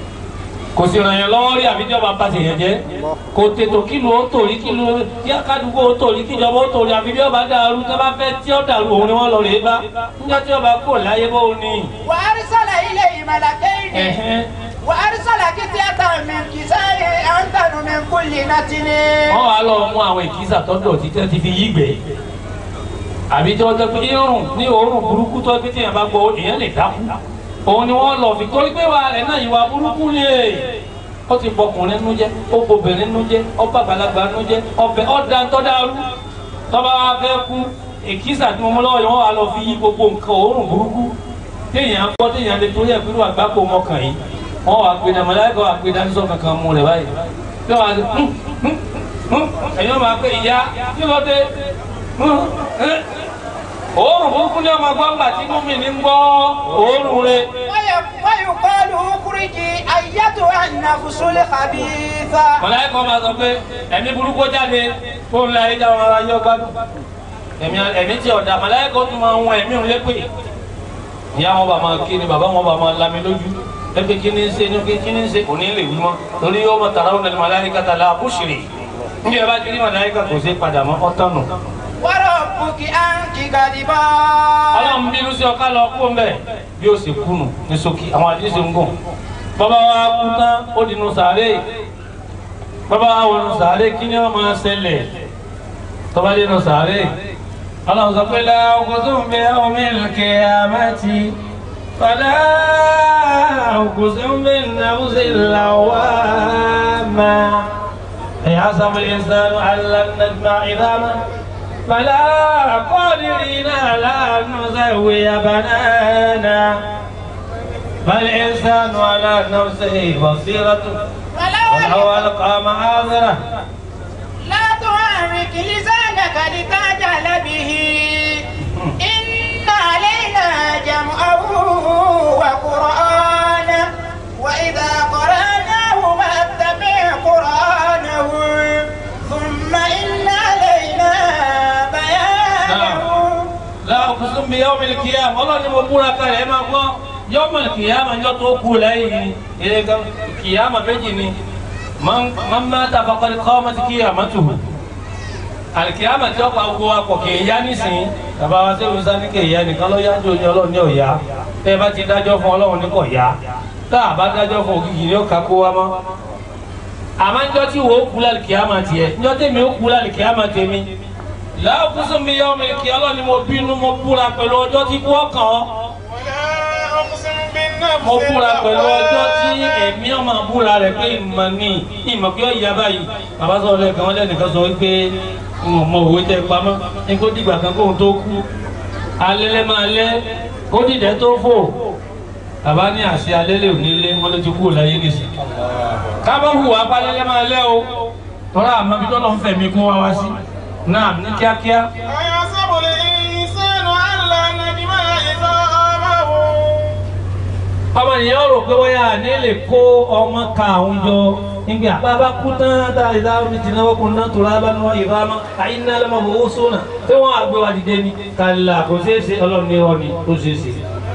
kò sì ràn yẹn lọ́wọ́ rí àbíjọba bá ti yẹn jẹ́ kò tètò kílù ó tòrí kílù yá kádùúgbò ó tòrí kíjọba ó tòrí àbí bí ọba dàrú tí wọ́n bá fẹ́ tí ó dàrú òun ni wọ́n lọ rèé bá níjọ́ tí ọba kò láyé bó o ní. wa arsala ilayhi malakayn. wa arsala fityatan min kisa'in antanu min kulli natnin. wọ́n wá lọ mú àwọn ìkísà tọ́jọ́ títẹ́ ti fi yígbẹ́ àbí tí wọ́n tẹ́ pé irun ní òórùn burúkú tó pé tí èèyàn bá gbọ́ èèyàn lè dákú òun ni wọ́n lọ fi torí pé wàá rẹ̀ náà ìwà burúkú ni ó ti bọkùnrin nú jẹ́ ó bobìnrin nú jẹ́ ó bàgbàlagbà nú jẹ́ ọbẹ̀ ọ̀dà tọ́dàrú tọ́ba wa fẹ́ kú èkìsà tí mo mú lọ́wọ́ yẹn wọ́n wá lọ fi yí gbogbo nǹkan òórùn burúkú téèyàn gbọ́ téèyàn lè torí ẹ̀ pẹ̀lú àgbákò mọ́kàn yìí wọ́n wá gbé dàmọ́ láìpẹ́ wá gbé dánísọ́ kankan mú rẹ̀ báyìí tí wọ́n wá sí ẹ̀yin máa pé ìyá kí ló dé òórùn burúkú ní ọmọ gbọ́ngbà tí múmi ní gbọ́ òórùn rẹ̀. wáyù kọlu kúrìjì ayétu ànàfùsùlẹ̀ kàbíyèsà. màláíkà máa sọ pé ẹ̀mí burúkú jáde fún la ẹja wọn ara yọ gbádùn ẹ̀mí tí ọ̀dà màláíkà tún máa ń wọ ẹ̀mí òun lépè. ìyá wọn bá máa kí ni bàbá wọn bá máa lami lójú ẹgbẹ́ kí ni ń ṣe ní kí ni ń ṣe kò ní lè wí mọ́ torí yóò mọ̀ tàrà ọ̀nà màláíkà tà la bùṣìrì ní ẹ bá ti rí màláíkà kò sí padà mọ́ ọ́tọ́nù. wọ́rọ̀ bùkì áńkì gàdìbà. ọlọ́run bínú sí ọká lọ kó mbẹ bí ó sì kùnù ní sókè àwọn àdínsì ń gùn. bàbá wa kú tán ó dínú sàárè bàbá wa wọnú sàárè kí ni wọ́n máa ṣẹlẹ̀ tọ́ba dínú sàárè. ọlọ́run sọ pé la uqsimu bi yawmil qiyamati fala uqsimu bin nafsil lawwama yahsabu al-insanu an lan najma'a 'idhamahu فلا قادرين على أن نسوي بنانا بل الإنسان على نفسه بصيرة ولو ألقى معاذيره لا تحرك لسانك لتعجل به إن علينا جمعه وقرآنه وإذا قرأناه فاتبع قرآنه ثم إن علينا لا أقسم بيوم القيامة والله ni mo búra kalẹ̀ ẹ máa gbọ́ يوم القيامة ọjọ́ tó kù lẹ́yìn ilé kìyàmà méjì ni man mata faqad qamat qiyamatuhu àlìkìyàmà tí ọkọ̀ àgbo akọ̀ kì í yá nísìnyí bàbá wa sẹ́wọ̀n sá ní kì í yá nìkan ló yá jò ní ọlọ́run ní ọ̀yá tẹ́ ẹ bá ti dájọ́ fún ọlọ́run ní kò yá tá a bá dájọ́ fún òkìkì ní ọ̀ka kó wa mọ́ àmọ́ njọ́ tí wò ó kú lálìkìyàmà tiẹ̀ njọ́ tèmi ó kú lálìkìyàmà tèmi. La uqsimu bi yawmil qiyamah ọlọ́ni mo bínú mo búra pẹ̀lú ọjọ́ tí kú ọkàn ọ́. mo búra pẹ̀lú ọjọ́ tí ẹ̀mí ọmọ búra rẹ̀ pé ìmọ̀ ní ìmọ̀ pé ó yá báyìí. bàbá sọ lẹ́ẹ̀kan wọn lẹ́nìkan sọ wípé mo mọ òwe tẹ pamọ́ ní kó dìgbà kan kóhun tó kú. alẹ́lẹ́ máa lẹ́ kó dìdẹ́ tó fò. bàbá ní àṣẹ alẹ́lẹ́ òní lé wọn ló ti kú láyé nìsí. kábọ̀ hùwà apalẹ́lẹ́ máa lẹ́ o tọ́lá àmọ́ bí tọ́lọ́ ń fẹ̀mí kó wá wá sí. Naam, ní kíákíá. Ayahsabu al-insanu an lan najma'a 'idhamahu. ọmọ ènìyàn rò pé wọ́n yà ní lè kó ọmọ ka àwọn jọ nígbà bàbá kú tán tá ìdá omi ti náwó kún náà tó rábà náà ìbámu àyínná lọ́mọ owó sónà tí wọ́n àgbé wa dìde ní kàlà kò ṣeé ṣe ọlọ́run ní ọ ni ó ṣeé ṣe.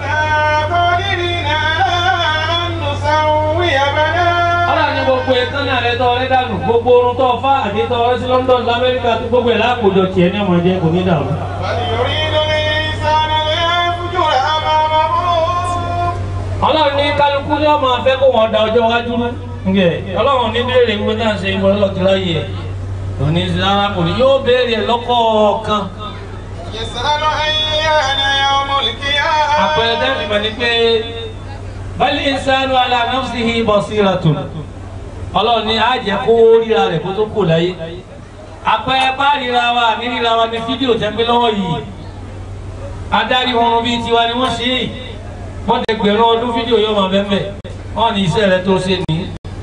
ọlọ́run ní gbogbo ẹ̀tọ́ ní àrẹ tọ́ ọ̀rẹ́ dànù gbogbo orun tó fá àti tọ́ ọ̀rẹ́ sí London lamẹ́ríkà tó gbogbo ẹ̀ láàkójọ tiẹ̀ ní ọmọ jẹ́ kò ní dàrú. ọlọ́run ní kálukú ní ọmọ afẹ́ kó wọn da ọjọ́ wájú rú ọlọ́run ní béèrè ìwé náà ṣe ìwọ ọlọ́tí láyé ẹ̀ òní ìsìlára kò ní yóò béèrè lọ́kọ̀ọ̀kan. àpẹẹrẹ tẹ́lifí mọ̀ ní pé bal insanu ala nafsihi basiratun ọlọ́run ní àjẹ́ kó ríra rẹ̀ kó tó kù láyé. àpẹẹrẹ bá ríra wa ní ríra wa ní fídíò tẹ́ pé lọ́wọ́ yìí adarí wọn bíi tiwa ni wọ́n ṣe é wọ́n ti gbẹ̀rún ọdún fídíò yóò máa bẹ́ẹ̀ bẹ́ẹ̀ wọ́n ní iṣẹ́ rẹ tó ṣe ní.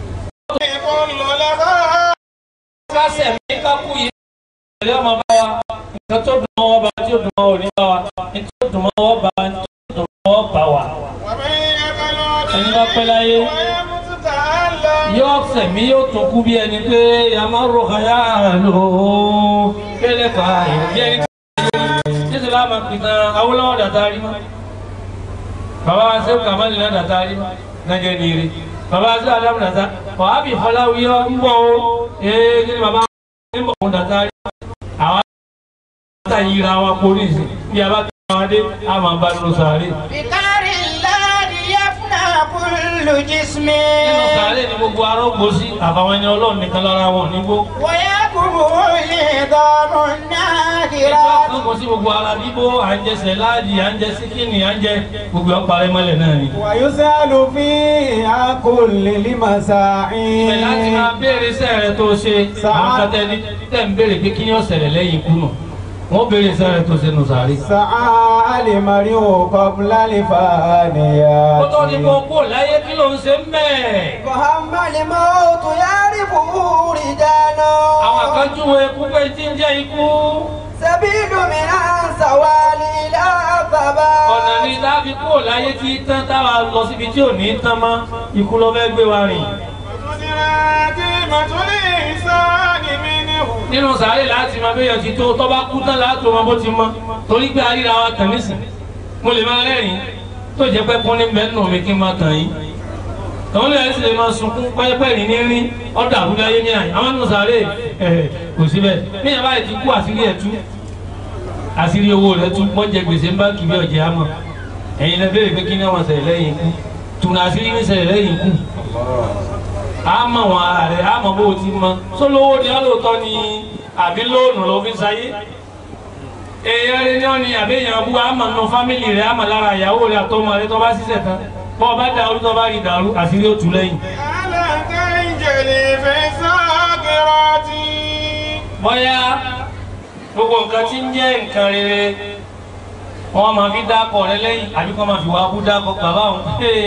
kásẹ̀ mi ká kú yìí ìṣẹ̀lẹ̀ ọmọ bá wa nǹkan tó dùn mọ́ ọba tí ó dùn mọ́ òní bá wa nǹkan tó dùn mọ́ ọba tí ó dùn mọ́ ọba wa. ẹni bá pẹ́ láyé yóò sẹ̀mí yóò tún kú bí ẹni pé yàmárò kàyà lò ó kélé fà yẹ ẹni tí ìṣẹ̀lẹ̀ àmà pìtàn Awólọ́wọ̀ dàtàrí mọ́. baba wa se kamali na datari na jeniri baba wa se adamu data o abi fọláwí ọ ń bọ̀ o ee kí ni baba ń bọ̀ datari àwọn ta yira wa polisi bí a bá tẹ àwọn dé a máa bá nínú sàárè. bikari láàdì yafuna kullu jismi. nínú sàárè ni gbogbo arọ gbòsí àfàwọn ẹni Ọlọ́run nìkan lára wọn nígbó. wọ́yá kúrú lè dọ́mú náà kìlá. ètò àkókò sí gbogbo ara bíbó à ń jẹ sẹ̀láàdì à ń jẹ síkìnì à ń jẹ gbogbo ọ̀parẹ́ mọ́lẹ̀ náà ni. wàyúsàlù fi àkùlì limasa'in. bẹ́ẹ̀ láti máa béèrè sẹ́ẹ̀rẹ̀ tó ṣe àwọn kẹtẹ́ ní tẹ̀ ń béèrè pé kí ni ó ṣẹlẹ̀ lẹ́yìn ikú nù wọ́n béèrè sẹ́ẹ̀rẹ̀ tó ṣe nù sàárè. sàá àlèmọ́rí ò kọ́bùlà lè fa àníyá. kó tó ní kó kó láyé kí ló ń ṣe ń bẹ́ẹ̀. muhammad mọ́tò yára fún rìjánà. àwọn àkájú ikú pé tí ń jẹ́ ikú. تبيد من الزوال إلى ثبات. ọ̀nà ni láfi kúrò láyé tí tán táwa lọ síbi tí ò ní tán mọ́ ikú lọ fẹ́ gbé wa rìn. nínú sàárè láti máa bẹ́yọ̀ ti tó tọ́ bá kú tán láti ọmọ bó ti mọ́ torí pé àríra wa tàn nísìn mo lè máa rẹ́rìn tó jẹ́ pé kún ní mẹ́nu mi kí n máa tàn yín tọ́wọ́n lè sì lè máa sunkún pẹ́ẹ́pẹ́ rí ní rí ọ̀dà àbúdá yé ní àyè àwọn nínú sàárè ẹ̀ kò síbẹ̀ níyàbá yìí ti kú àṣírí ẹ̀ tú àṣírí owó rẹ̀ tú wọ́n jẹ gbèsè ń bá kì bí ọ̀jẹ̀ àmọ́ ẹ̀yin lẹ béèrè pé kí ni wọ́n ṣẹlẹ̀ lẹ́yìn ikú tùnà àṣírí ní ṣẹlẹ̀ lẹ́yìn ikú àmọ́ wọn ara rẹ̀ àmọ́ bó ti mọ sólówó ni ọlọ́tọ́ ni àbí lóònù ló fi ń sayé èèyàn rẹ̀ ní ọ̀ni àbí èèyàn bú àmọ́ nù fámìlì rẹ̀ àmọ́ lára ìyàwó rẹ̀ àtọmọ rẹ̀ tó bá ṣiṣẹ́ tán bọ́ ọ bá dàrú tó bá rí dàrú àṣírí ó tú lẹ́yìn. bóyá gbogbo nǹkan tí ń jẹ́ nǹkan rere wọ́n máa fi dákọ̀ rẹ lẹ́yìn àbí kọ́ máa fi wá bú dákọ̀ bàbá òun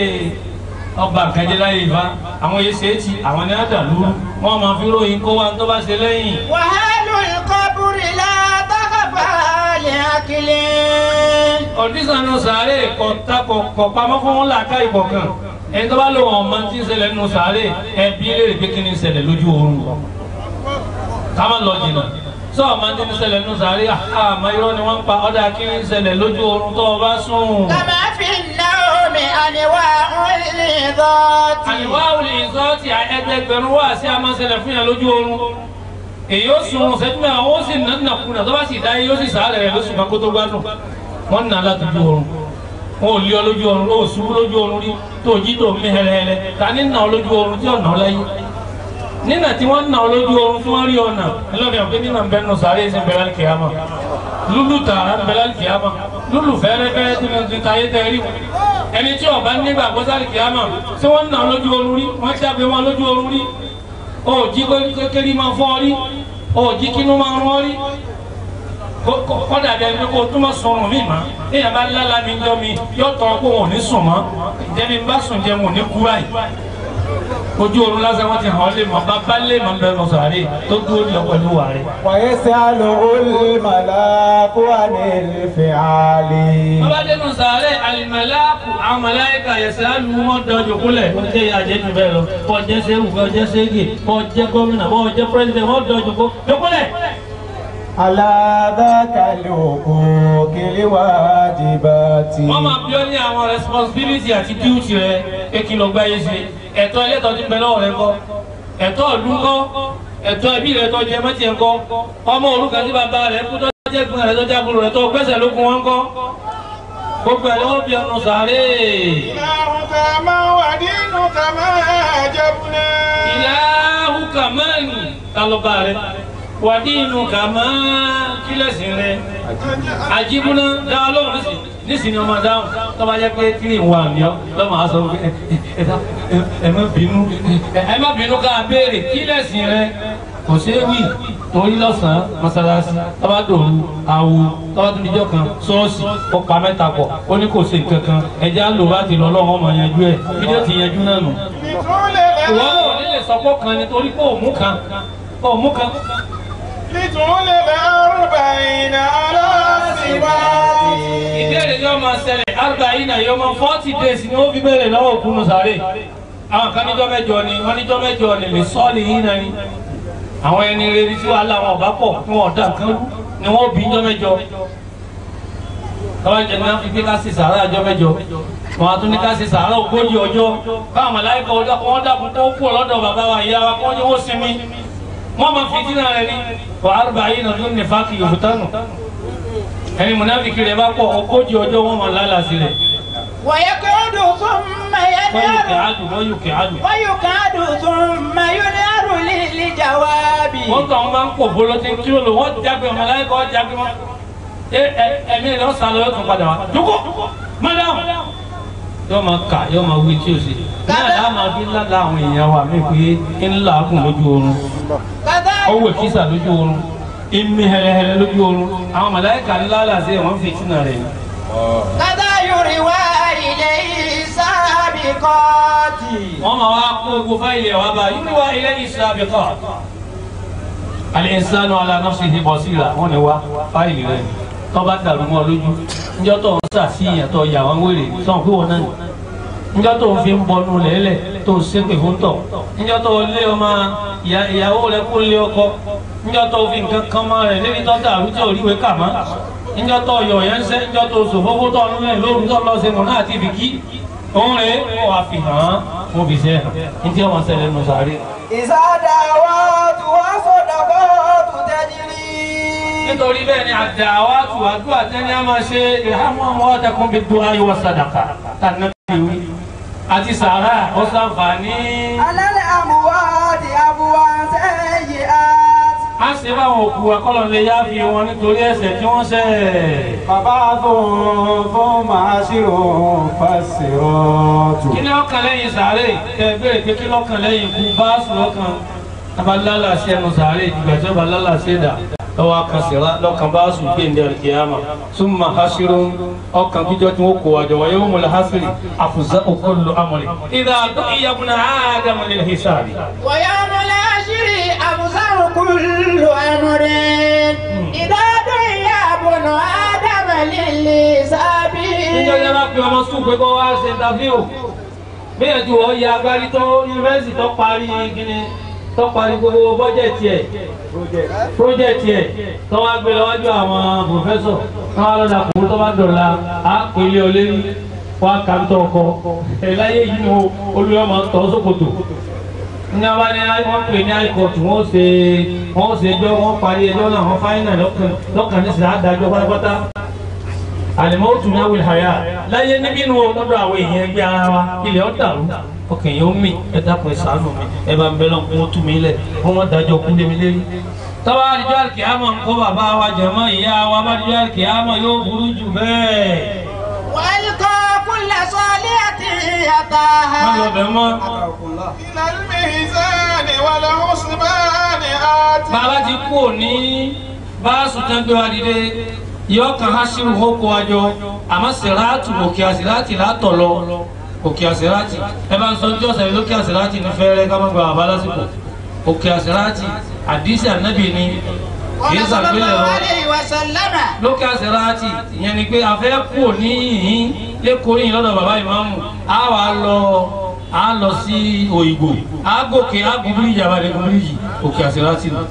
ọba àkànjẹ láyé ìfá àwọn èsè tí àwọn ní àdàlú wọ́n máa fi ròyìn kó wá tó bá ṣe lẹ́yìn. wàhálù ìkọ́bùrì látàkàfà lè àkìlẹ̀. ọ̀dísànù sàárè kọ̀ pamọ́ fún làákà ìkọ̀kan ẹni tó bá lò wọ́n máa ti ń ṣẹlẹ̀ nínú sàárè ẹbí lè rí pé kí ni ṣẹlẹ̀ lójú oorun ká má lọ jìnnà sọ ma ní ṣẹlẹ̀ nínú sàárè àmọ́ irọ́ ni wọ́n ń pa ọ̀dà kí ni ṣẹlẹ̀ lójú oorun tó o bá sùn. kàmá fi náà mi àníwá òlì ìzọ́tì. àníwá òlì ìzọ́tì ẹgbẹgbẹ̀rún wà sí àmọ́ ṣẹlẹ̀ fún yàn lójú oorun èyí ó sùn ṣẹ́jú mẹ́wàá ó sì nà kùnà tó bá sì dá yóò sì sàárẹ̀ rẹ̀ lóṣù kan kó tó gbádùn wọ́n nà látọjú oorun wọn ò lé ọ lójú oorun ó ṣubú lójú oorun rí tó jí tó mí hẹlẹhẹlẹ ta ní nà ọ lójú oorun tí ò nà ọ lẹ́yìn nínà tí wọ́n nà ọ lójú oorun tí wọ́n rí ọ̀nà ẹlọ́dẹ̀ ọ̀pẹ́ nínà ń bẹ́ẹ̀ nù sàárè ṣe ń bẹ̀rẹ̀ àlìkìyámà lúlù tààrà ń bẹ̀rẹ̀ àlìkìyámà lúlù fẹ́rẹ́fẹ́rẹ́ tí wọ́n ti tayé tẹ́ rí ẹni tí ọ̀bá nígbà gbọ́sẹ̀ àlìkìyámà tí wọ́n nà ọ lójú oorun rí wọ́n jágbe wọn lójú oorun rí ó jí kékeré máa fọ́ rí ó jí kínú máa rán rí kọ́dà bẹ́ẹ̀ ni kó tó máa sọ̀rọ̀ mí mà èèyàn bá lálàá mi jọ mi yóò tọrọ pé wọn ò ní sùn mọ́ jẹ́mi bá sùn jẹ́ wọn ò ní kú báyìí ojú oorun lásán wọn ti hàn ọ́ lé mọ́ bá bá lé mọ́ bẹ́ẹ̀ lọ sàárè tó dúró lọ pẹ̀lú wà rẹ̀. wàyé sí àlọ́ olùmọ̀lá kó wà ní ìfẹ́ àlè. wọ́n bá dénú sàárè àlìmọ̀láàkù àwọn màláíkà yẹ̀sẹ̀ àlù wọn dọ̀jò kúlẹ̀ wọ́n jẹ́ àjẹjù bẹ́ẹ̀ lọ kọ́ jẹ́ sẹ́wù kọ́ jẹ́ ségè kọ́ jẹ́ gómìnà kọ́ jẹ́ pírẹ́sidẹ̀ntì wọ́n dọ̀jò kúlẹ̀. aláàdákàlẹ̀ òkú kiri wájibàtì. wọ́n máa bí ọ ní àwọn responsibility àti duty rẹ pé kí lọ gbáyé ṣe ẹ̀tọ́ ẹlẹ́tọ́ ti bẹ lọ́wọ́ rẹ kọ́ ẹ̀tọ́ ìlú kọ́ ẹ̀tọ́ ẹbí rẹ tó jẹ mọ́tì ẹ̀ kọ́ ọmọ òrukàn tí bàbá rẹ kú tó jẹ́ gbọ́n rẹ tó jábúrò rẹ tó gbẹ́sẹ̀ lókun wọn kọ́ gbogbo ẹ̀ lọ́wọ́ bí ọ̀nà sàárè. ìlàhùn kàmá wà nínú kàmá àjẹbùnà. ìlàhùn kàmá ni kálọ́bà rẹ wà nínú kàmá kílẹ̀sìn rẹ àjíbúná dáwọ́ lọ́wọ́ nísìnyí ọmọ dáhùn tó bá jẹ́ pé kí n wà ní ọ lọ́mọ àṣọ ẹ má bínú ẹ má bínú ká béèrè kílẹ̀sìn rẹ kò ṣeé wí torí lọ́sàn-án mọ́sálásí tó bá dòru àwo tó bá tún dijọ́ kan ṣọ́ọ̀ṣì ó pa mẹ́ta pọ̀ ó ní kò ṣe nǹkan kan ẹ̀jẹ̀ á lò láti lọ lọ́wọ́ ọmọ yanjú ẹ̀ fídíò ti yanjú náà nù. ìwọ́n ò ní lè sọ pé kan ni torí pé òmù kan òmù kan. nítorí arba'ina ala sibati. ìbéèrè yóò máa ṣẹlẹ̀ arba'ina yóò máa forty days ni ó fi bẹ̀rẹ̀ lọ́wọ́ òkúnnù sáré àwọn kan níjọ́ mẹ́jọ ni wọ́n níjọ́ mẹ́jọ ni lè sọ́ọ̀lì yín náà ni àwọn ẹni rere tí wàhálà wọn ọ̀bá pọ̀ fún ọ̀dà kan ni wọ́n bí níjọ́ mẹ́jọ káwọn jẹ náà fi gbé ká sí sàárà ọjọ́ mẹ́jọ wọn a tún ní ká sí sàárà ogójì ọjọ́ káwọn màláíkà ọjọ́ kan wọ́n dàkún tó kú ọlọ́dọ̀ bàbá wa ìyá wa kọ́ ní wọ́n sinmi wọ́n máa fi dínà rẹ̀ ní wà arba'ina tó ní fáàkì yòókùtánù ẹni mùnáfíkì rẹ̀ bá pọ̀ ogójì ọjọ́ wọn máa lálàá sí rẹ̀. ويقعد ثم ينهر ويقعد ثم ينهر للجواب. wọ́n tọ́ wọn bá ń pò bolo tí kí ló lò wọ́n jágbe ọmọ láyé kọ́ jágbe wọn ẹ̀mí rẹ̀ ọ̀sán lọ́yọ̀ tó padà wá jókòó mọ́dáwọ̀ yóò máa kà yóò máa wí tí o sì náà láà máa fi ńlá la àwọn èèyàn wa mí pé ńlá kùn lójú oorun ọwọ́ ìkísà lójú oorun ìmí hẹ̀rẹ̀hẹ̀rẹ̀ lójú oorun àwọn màláíkà ńlá làṣẹ wọn fi tìǹà rẹ̀. kàdá yorùbá ilé ìsàbíkọ́tì. wọ́n máa wá kó gbogbo fáìlì ẹ̀ wá bá yorùbá ilé ìsàbíkọ́tì. al-insanu ala nafsihi basira wọ́n ní wá fáìlì rẹ̀ tó bá dàrú mọ́ lójú níjọ́ tó ń sàṣìyàn tó yà wọ́n wèrè sọ̀n pé wọ́n náà ní níjọ́ tó ń fi ń bọnu lẹ́lẹ̀ tó ń ṣépè fún tọ̀ níjọ́ tó lé ọmọ ìyàwó rẹ̀ kó lé ọkọ níjọ́ tó fi nǹkan kan mọ́ rẹ̀ níbi tó dàrú tí ò ríwé kà mọ́ níjọ́ tó yọ̀ yẹn ń sẹ́ níjọ́ tó sòfófó tó ọdún lẹ́yìn lóru tó lọ sí mọ̀ náà ti fi kí òun rẹ̀ ó wà fi hàn án fún fi ṣe hàn ní tí wọ́n ṣẹlẹ̀ nù sáré. ìsádàwátù wá sọ̀dọ̀kọ́tù tẹ́jìrì. nítorí bẹ́ẹ̀ ni àdàwátù àdúrà tẹ́ni á máa ṣe ìhámọ́ àwọn ọ̀tẹ̀kùn bí dùn ayé wọ́n sàdàkà tànà ìwé àti sàrà ó sàǹfààní. alẹ́ àmúwá ti àbúwá sẹ́yìn á. a ṣe báwọn òkú akọ́lọ̀ lè yá fi wọn nítorí ẹ̀ṣẹ̀ tí wọ́n ṣẹ̀. bàbá fún fún màá ṣírò fásirọ́tù. kí ni ọkàn lẹ́yìn sàárè ẹ bẹ̀rẹ̀ pé kí lọ́kàn lẹ́yìn kú báàsù lọ́kàn abalala ṣe ẹnu sàárè ìgbà tí abalala ṣe dà lọ́wọ́ akànṣẹ́ra lọ́kàn báàsù gbé ní al-qiyama summa hashirun ọkàn jíjọ tí wọ́n kó wájọ wa yawmul hasri afza'u kullu amri idha du'iya ibnu adama lil hisabi. wa yawmul hashri afza'u kullu amrin idha du'iya ibnu adama lil hisabi. níjọ́ yẹn bá pe ọmọ sùn pé kó wá ṣe interview bí ẹ̀jú ọ̀ ya agbárí tó yunifásitì tó parí kíni tó parí gbogbo bọ́jẹ̀tì ẹ̀ project ẹ̀ tó wá gbé lọ́wọ́jú àwọn professor tó wá lọ́dà kó tó bá dọ̀la á pè é lé ọ lérí wá kàńtọ̀ ọkọ ẹ̀ láyé yìí ni olùyọ̀mọ̀ tọ́ sókòtò ní abá ní wọ́n pè ní àìkọ̀tù wọ́n ṣe wọ́n ṣe ẹjọ́ wọ́n parí ẹjọ́ náà wọ́n fáínà lọ́kàn ní sàn ádájọ́ pátápátá àlèmọ́tù náà wíl hayá láyé níbí nu lọ́dọ̀ àwọn èèyàn ẹgbẹ́ ara wa ilẹ̀ ọ̀ dàrú ọkàn yẹn ó mì ẹ dákun ẹ ṣàánú mi ẹ bá ń bẹ lọ́n kó wọ́n tú mi lẹ̀ kó wọ́n dájọ́ kú lémi lérí. tọ́wọ́ àdìjọ́ àlùkìyámọ̀ ń kó bàbá wa jẹ̀mọ́ ìyá wa bá àdìjọ́ àlùkìyámọ̀ yóò burú jù bẹ́ẹ̀. wàlúkọ́ kúnlẹ̀ sọ́ọ́lì àti àtàhà. má lọ bẹ̀ mọ́. ilal mizani wal husbani àti. bàbá ti kú òní báàsù tán gbé wa dìde yọ kan hasiru hoko àjọ àmọ́ sèrátù òkè àsèrátì látọ̀ lọ òkè àsèrátì ẹ bá ń sọ ọjọ́ sẹ́yìn lókè àsèrátì ní fẹ́rẹ́ ká má gba àbá lásìkò òkè àsèrátì àdìsí ànábì ni kì í sàgbélẹ̀ lọ lókè àsèrátì ìyẹn ni pé afẹ́ kú òní yìnyín lẹ́kọ̀ọ́ yìí lọ́dọ̀ bàbá ìmáàmù á wà lọ á lọ sí òyìnbó á gòkè á gùnbírí ìjàmbá rẹ̀ gùnbírí yìí òkè àsèrátì ni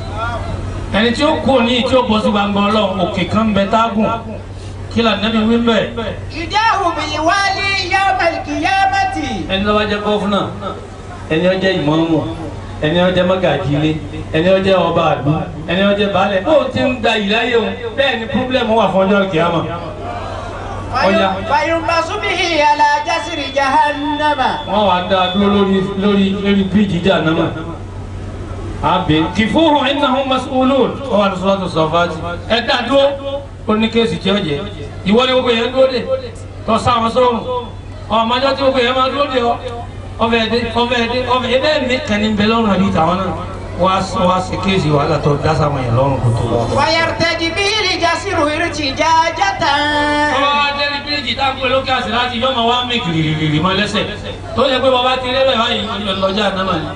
ẹni tí ó kú ní tí ó bọ́ sí gbangba ọlọ́run òkè kan bẹ tágùn kí là nẹ́bí wí bẹ́ẹ̀. ìjáhù bìlì wálé yawmal qiyamati. ẹni tó bá jẹ́ gọ́fúnà ẹni ó jẹ́ ìmáàmù ẹni ó jẹ́ mọ́gàjí ilé ẹni ó jẹ́ ọba àdú ẹni ó jẹ́ baálẹ̀ ó ti ń da ìláyé òun bẹ́ẹ̀ ni pírọ́blẹ́mù wà fún ọjọ́ kìámà. fàyùnbàṣú bihi ala jasiri jahannama. wọ́n wá dá a dúró lórí lórí lórí bíríìjì jahannama. Abe kifuhu innahum mas'ulun o wa salatu safati ẹ dá dúró ó ní kéèsì tí ó jẹ ìwọ ni gbogbo yẹn dúró dé tó sáwọn sọ́run ọmọ ọjọ́ tí gbogbo yẹn máa dúró dé ọ ọbẹ̀ ẹ̀dẹ́ ọbẹ̀ ẹ̀dẹ́ ọbẹ̀ ẹ̀dẹ́ mi kàn ní bẹ lọ́rùn àbí tàwọn náà wá wá sí kéèsì wàhálà tó dá sáwọn yẹn lọ́rùn kó tó lọ. wàyàrtẹ̀jì bíi jasiru irti jajatan. ọba wa dẹ́ni bíríìjì tá a gbé lókè àṣẹ láti yọ ọmọ wa mí kìrìrìrì mọ́ lẹ́sẹ̀ tó yẹ pé bàbá ti rẹ́rẹ̀ báyìí lọ́jà náà ni.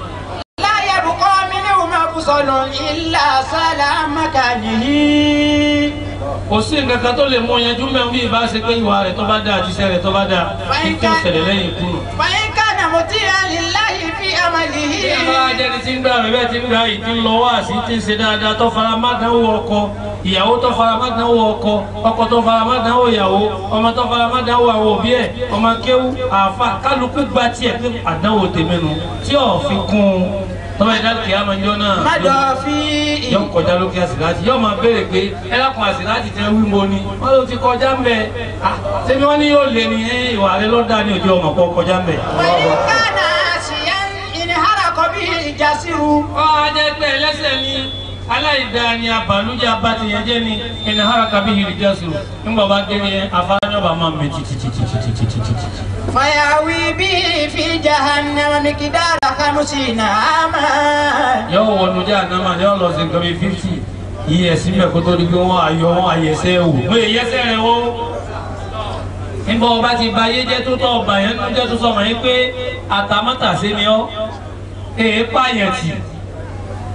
sọnù ilà sálámàkà nìyí. kò sí nǹkan kan tó lè mú yanjú mẹ́rin bí ìbá ṣe pé ìwà rẹ̀ tó bá dáa àti iṣẹ́ rẹ̀ tó bá dáa kí kí ó ṣẹlẹ̀ lẹ́yìn ikú nù. fàyínká nàmú tí a lè láyé fi àmàlì yìí. bí a bá jẹ́ni tí ń gbà rẹ̀ bẹ́ẹ̀ tí ń gbà yìí tí ń lọ wá sí tí ń ṣe dáadáa tó fara má dánwò ọkọ ìyàwó tó fara má dánwò ọkọ ọkọ tó fara má dánwò ìyàwó ọmọ tó fara má dánwò àwọn òbí ẹ̀ ọmọ kéwú àáfà kálukú gba tiẹ̀ pé àdánwò tèmẹ́nu tí ò fi kún un tọ́ba ìdá kìámà jọ náà yọ kọjá lókè àsìláàtì yọ máa béèrè pé ẹ lákun àsìláàtì tẹ wí mo ni wọn ló ti kọjá ń bẹ ṣébi wọn ní yóò lé ní ìwà rẹ lọ́dà ní ojú ọmọ kọ kọjá ń bẹ. wọ́n ká náà ṣìyá ìníhàrà kọ́ bí ìjà síru. ọ ajẹ́ pé ẹlẹ́sẹ̀ ni aláìdáa ni abàlújẹ́ abátìyànjẹ́ ni ìníhàrà kọ́ bí ìjà síru nígbà bá dé ní afárányọ́bà máa ń bẹ títítítítítítítítítí. fàyàwí bí fi jahannama mikidara khamsina ama. yóò wọnú jahannama yóò lọ sí nǹkan bíi fifty iye ẹ̀sìn mẹ́kọ́ tó di pé wọ́n ayọ̀ wọ́n ayẹsẹ́ wò wọ́n èyẹsẹ́ rẹ̀ wò. nígbà ọba ti ba ayé jẹ́ tó tọ́ ọba yẹn tó jẹ́ tó sọmọ yín pé àtàmátàsé ni ọ́ èé pààyàn tì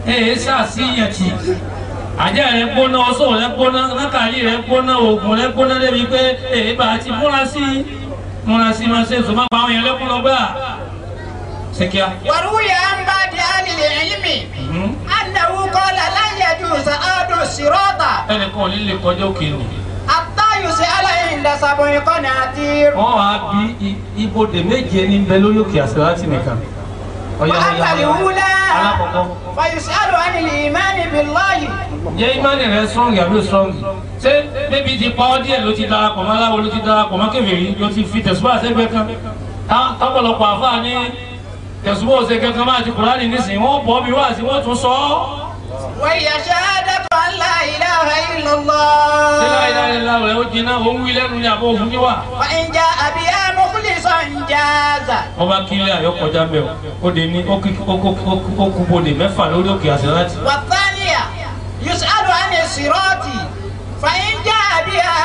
ẹ̀ ṣàṣìyàn tì àjẹ́ rẹ̀ gbóná ọ̀ṣọ́ rẹ̀ gbóná nákàlí rẹ̀ gbóná oògùn rẹ̀ gbóná débi pé èyí bá ti múra sí múra sí máa ṣe èso máa pa àwọn yẹn lẹ́kùn lọ́gbà ṣèkíá. وروي عن بعض أهل العلم أنه قال لا يجوز عبد الصراط ẹnìkan ò ní lè kọjá òkè nù. حتى يسأل عند سبع قناطير. wọ́n wá bí ibodè méje ní bẹ lórí òkè àsìrátì nìkan. وأما الأولى alákọ̀ọ́kọ́. فيسأل عن الإيمان بالله. jẹ́ ìmánì rẹ̀ strong àbí strong ṣé bébí ti pa ọ́ díẹ̀ ló ti darapọ̀ mọ́ aláwo ló ti darapọ̀ mọ́ kèfèrí ló ti fi tẹ̀sùbá àṣẹgbẹ́ kan tọ́pọ̀lọpọ̀ àfáà ní tẹ̀sùbá òṣè kankan máa ti Kùránì nísìnyí wọ́n bọ́ bí wá sí wọ́n tún sọ ọ́. وهي شهادة أن لا إله إلا الله. ṣé láì láì láì rẹ̀ ó jiná ó ń wí lẹ́nu ní àbọ̀ òfin níwà. وإن جاء بها مخلصا جاز. wọ́n bá kílẹ̀ àyọkọjá mẹ́ o ó de ní ó kú bodè mẹ́fà lórí òkè àsìrátì. والثانية يسأل عن الصراط فإن جاء بها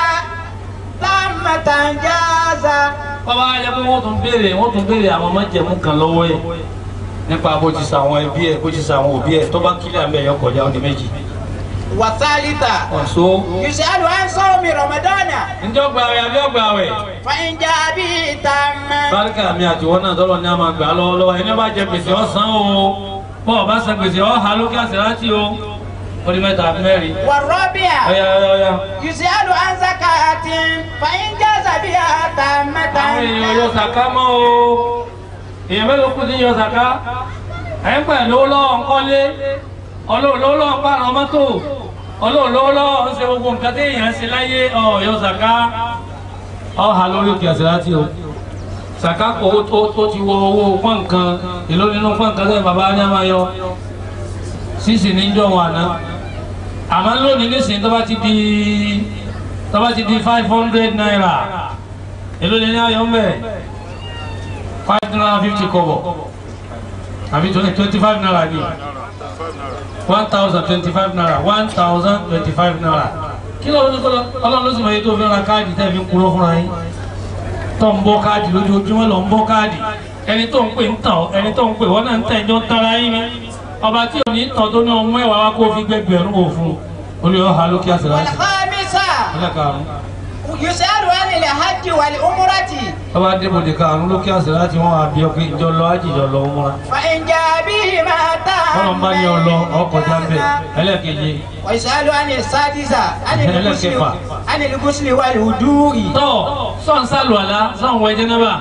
تامة جاز. bàbá ayé pé wọ́n tún béèrè wọ́n tún béèrè àwọn májẹ̀mú kan lọ́wọ́ ẹ̀ nípa bó ti sa àwọn ẹbí ẹ̀ bó ti sa àwọn òbí ẹ̀ tó bá kílẹ̀ àmì ẹ̀yọ kọjá ó di méjì. والثالثة ọ̀ṣọ́. يسأل عن صوم رمضان ǹjẹ́ ọgbà àwẹ̀ àbí ọgbà àwẹ̀. فإن جاء به تامة. báríkà mi àti wọn náà tọ́lọ̀ ní a máa gbà lọ́wọ́lọ́wọ́ ẹni bá jẹ gbèsè ọ̀sán o bọ́ọ̀ bá san gbèsè ọ̀hà lókè àsìrátì o ó di mẹ́ta mẹ́rin. والرابعة ọ̀yà ọ̀yà. يسأل عن زكاة فإن جاز بها تامة. àwọn èèyàn yọ sàká mọ́ o èèyàn mélòó kù sí yọ sàká ẹ̀ ń pẹ̀ lówó lọ́wọ́ ńkọ́lé olówó lọ́wọ́ pààrọ̀ mọ́tò olówó lọ́wọ́ ń ṣe gbogbo nǹkan tí èèyàn ń ṣe láyé ọ̀ yọ sàká ọ̀hà lórí òkè àsìrátì o sàká kò ó ti wọ owó pọ́n nǹkan èló nínú pọ́n nǹkan sẹ́yìn bàbá ní a máa yọ sísì ní jọ wọn àná àmọ́ lónìí nísìnyí tó bá ti di tó bá ti di five hundred naira èló ní ayọ̀ ń bẹ̀ five naira fifty kobo àbí twenty five naira ni one thousand twenty five naira one thousand twenty five naira kí ló ń kọ́ ọlọ́run ló sì máa yẹ tó fi ra káàdì tẹ́ fi ń kúrò fúnra yín tó ń bọ́ káàdì lójoojúmọ́ lọ ń bọ́ káàdì ẹni tó ń pè ń tàn ẹni tó ń pè wọ́n náà ń tẹ̀ ẹjọ́ tara yín ni ọba tí ò ní tàn tó ní ọmọ ẹ̀wà wa kó fi gbẹgbẹ̀rún òfun olè ọ̀hà lókè àsìrátì. والخامسة يسأل عن الحج والعمرة. ọba débòde karùn-ún lókè àsìrátì wọn àbí ọkọ ìjọ lọ àjìjọ lọ múra. فإن جاء بهما تامة. wọn bá ní ọlọ ọkọ̀ jábẹ́ ẹlẹ́ẹ̀kejì. ويسأل عن السادسة عن الغسل عن الغسل والوضوء. tọ́ sọ̀n sálùwàlá sọ̀n wẹ̀ jẹ́nẹ́bà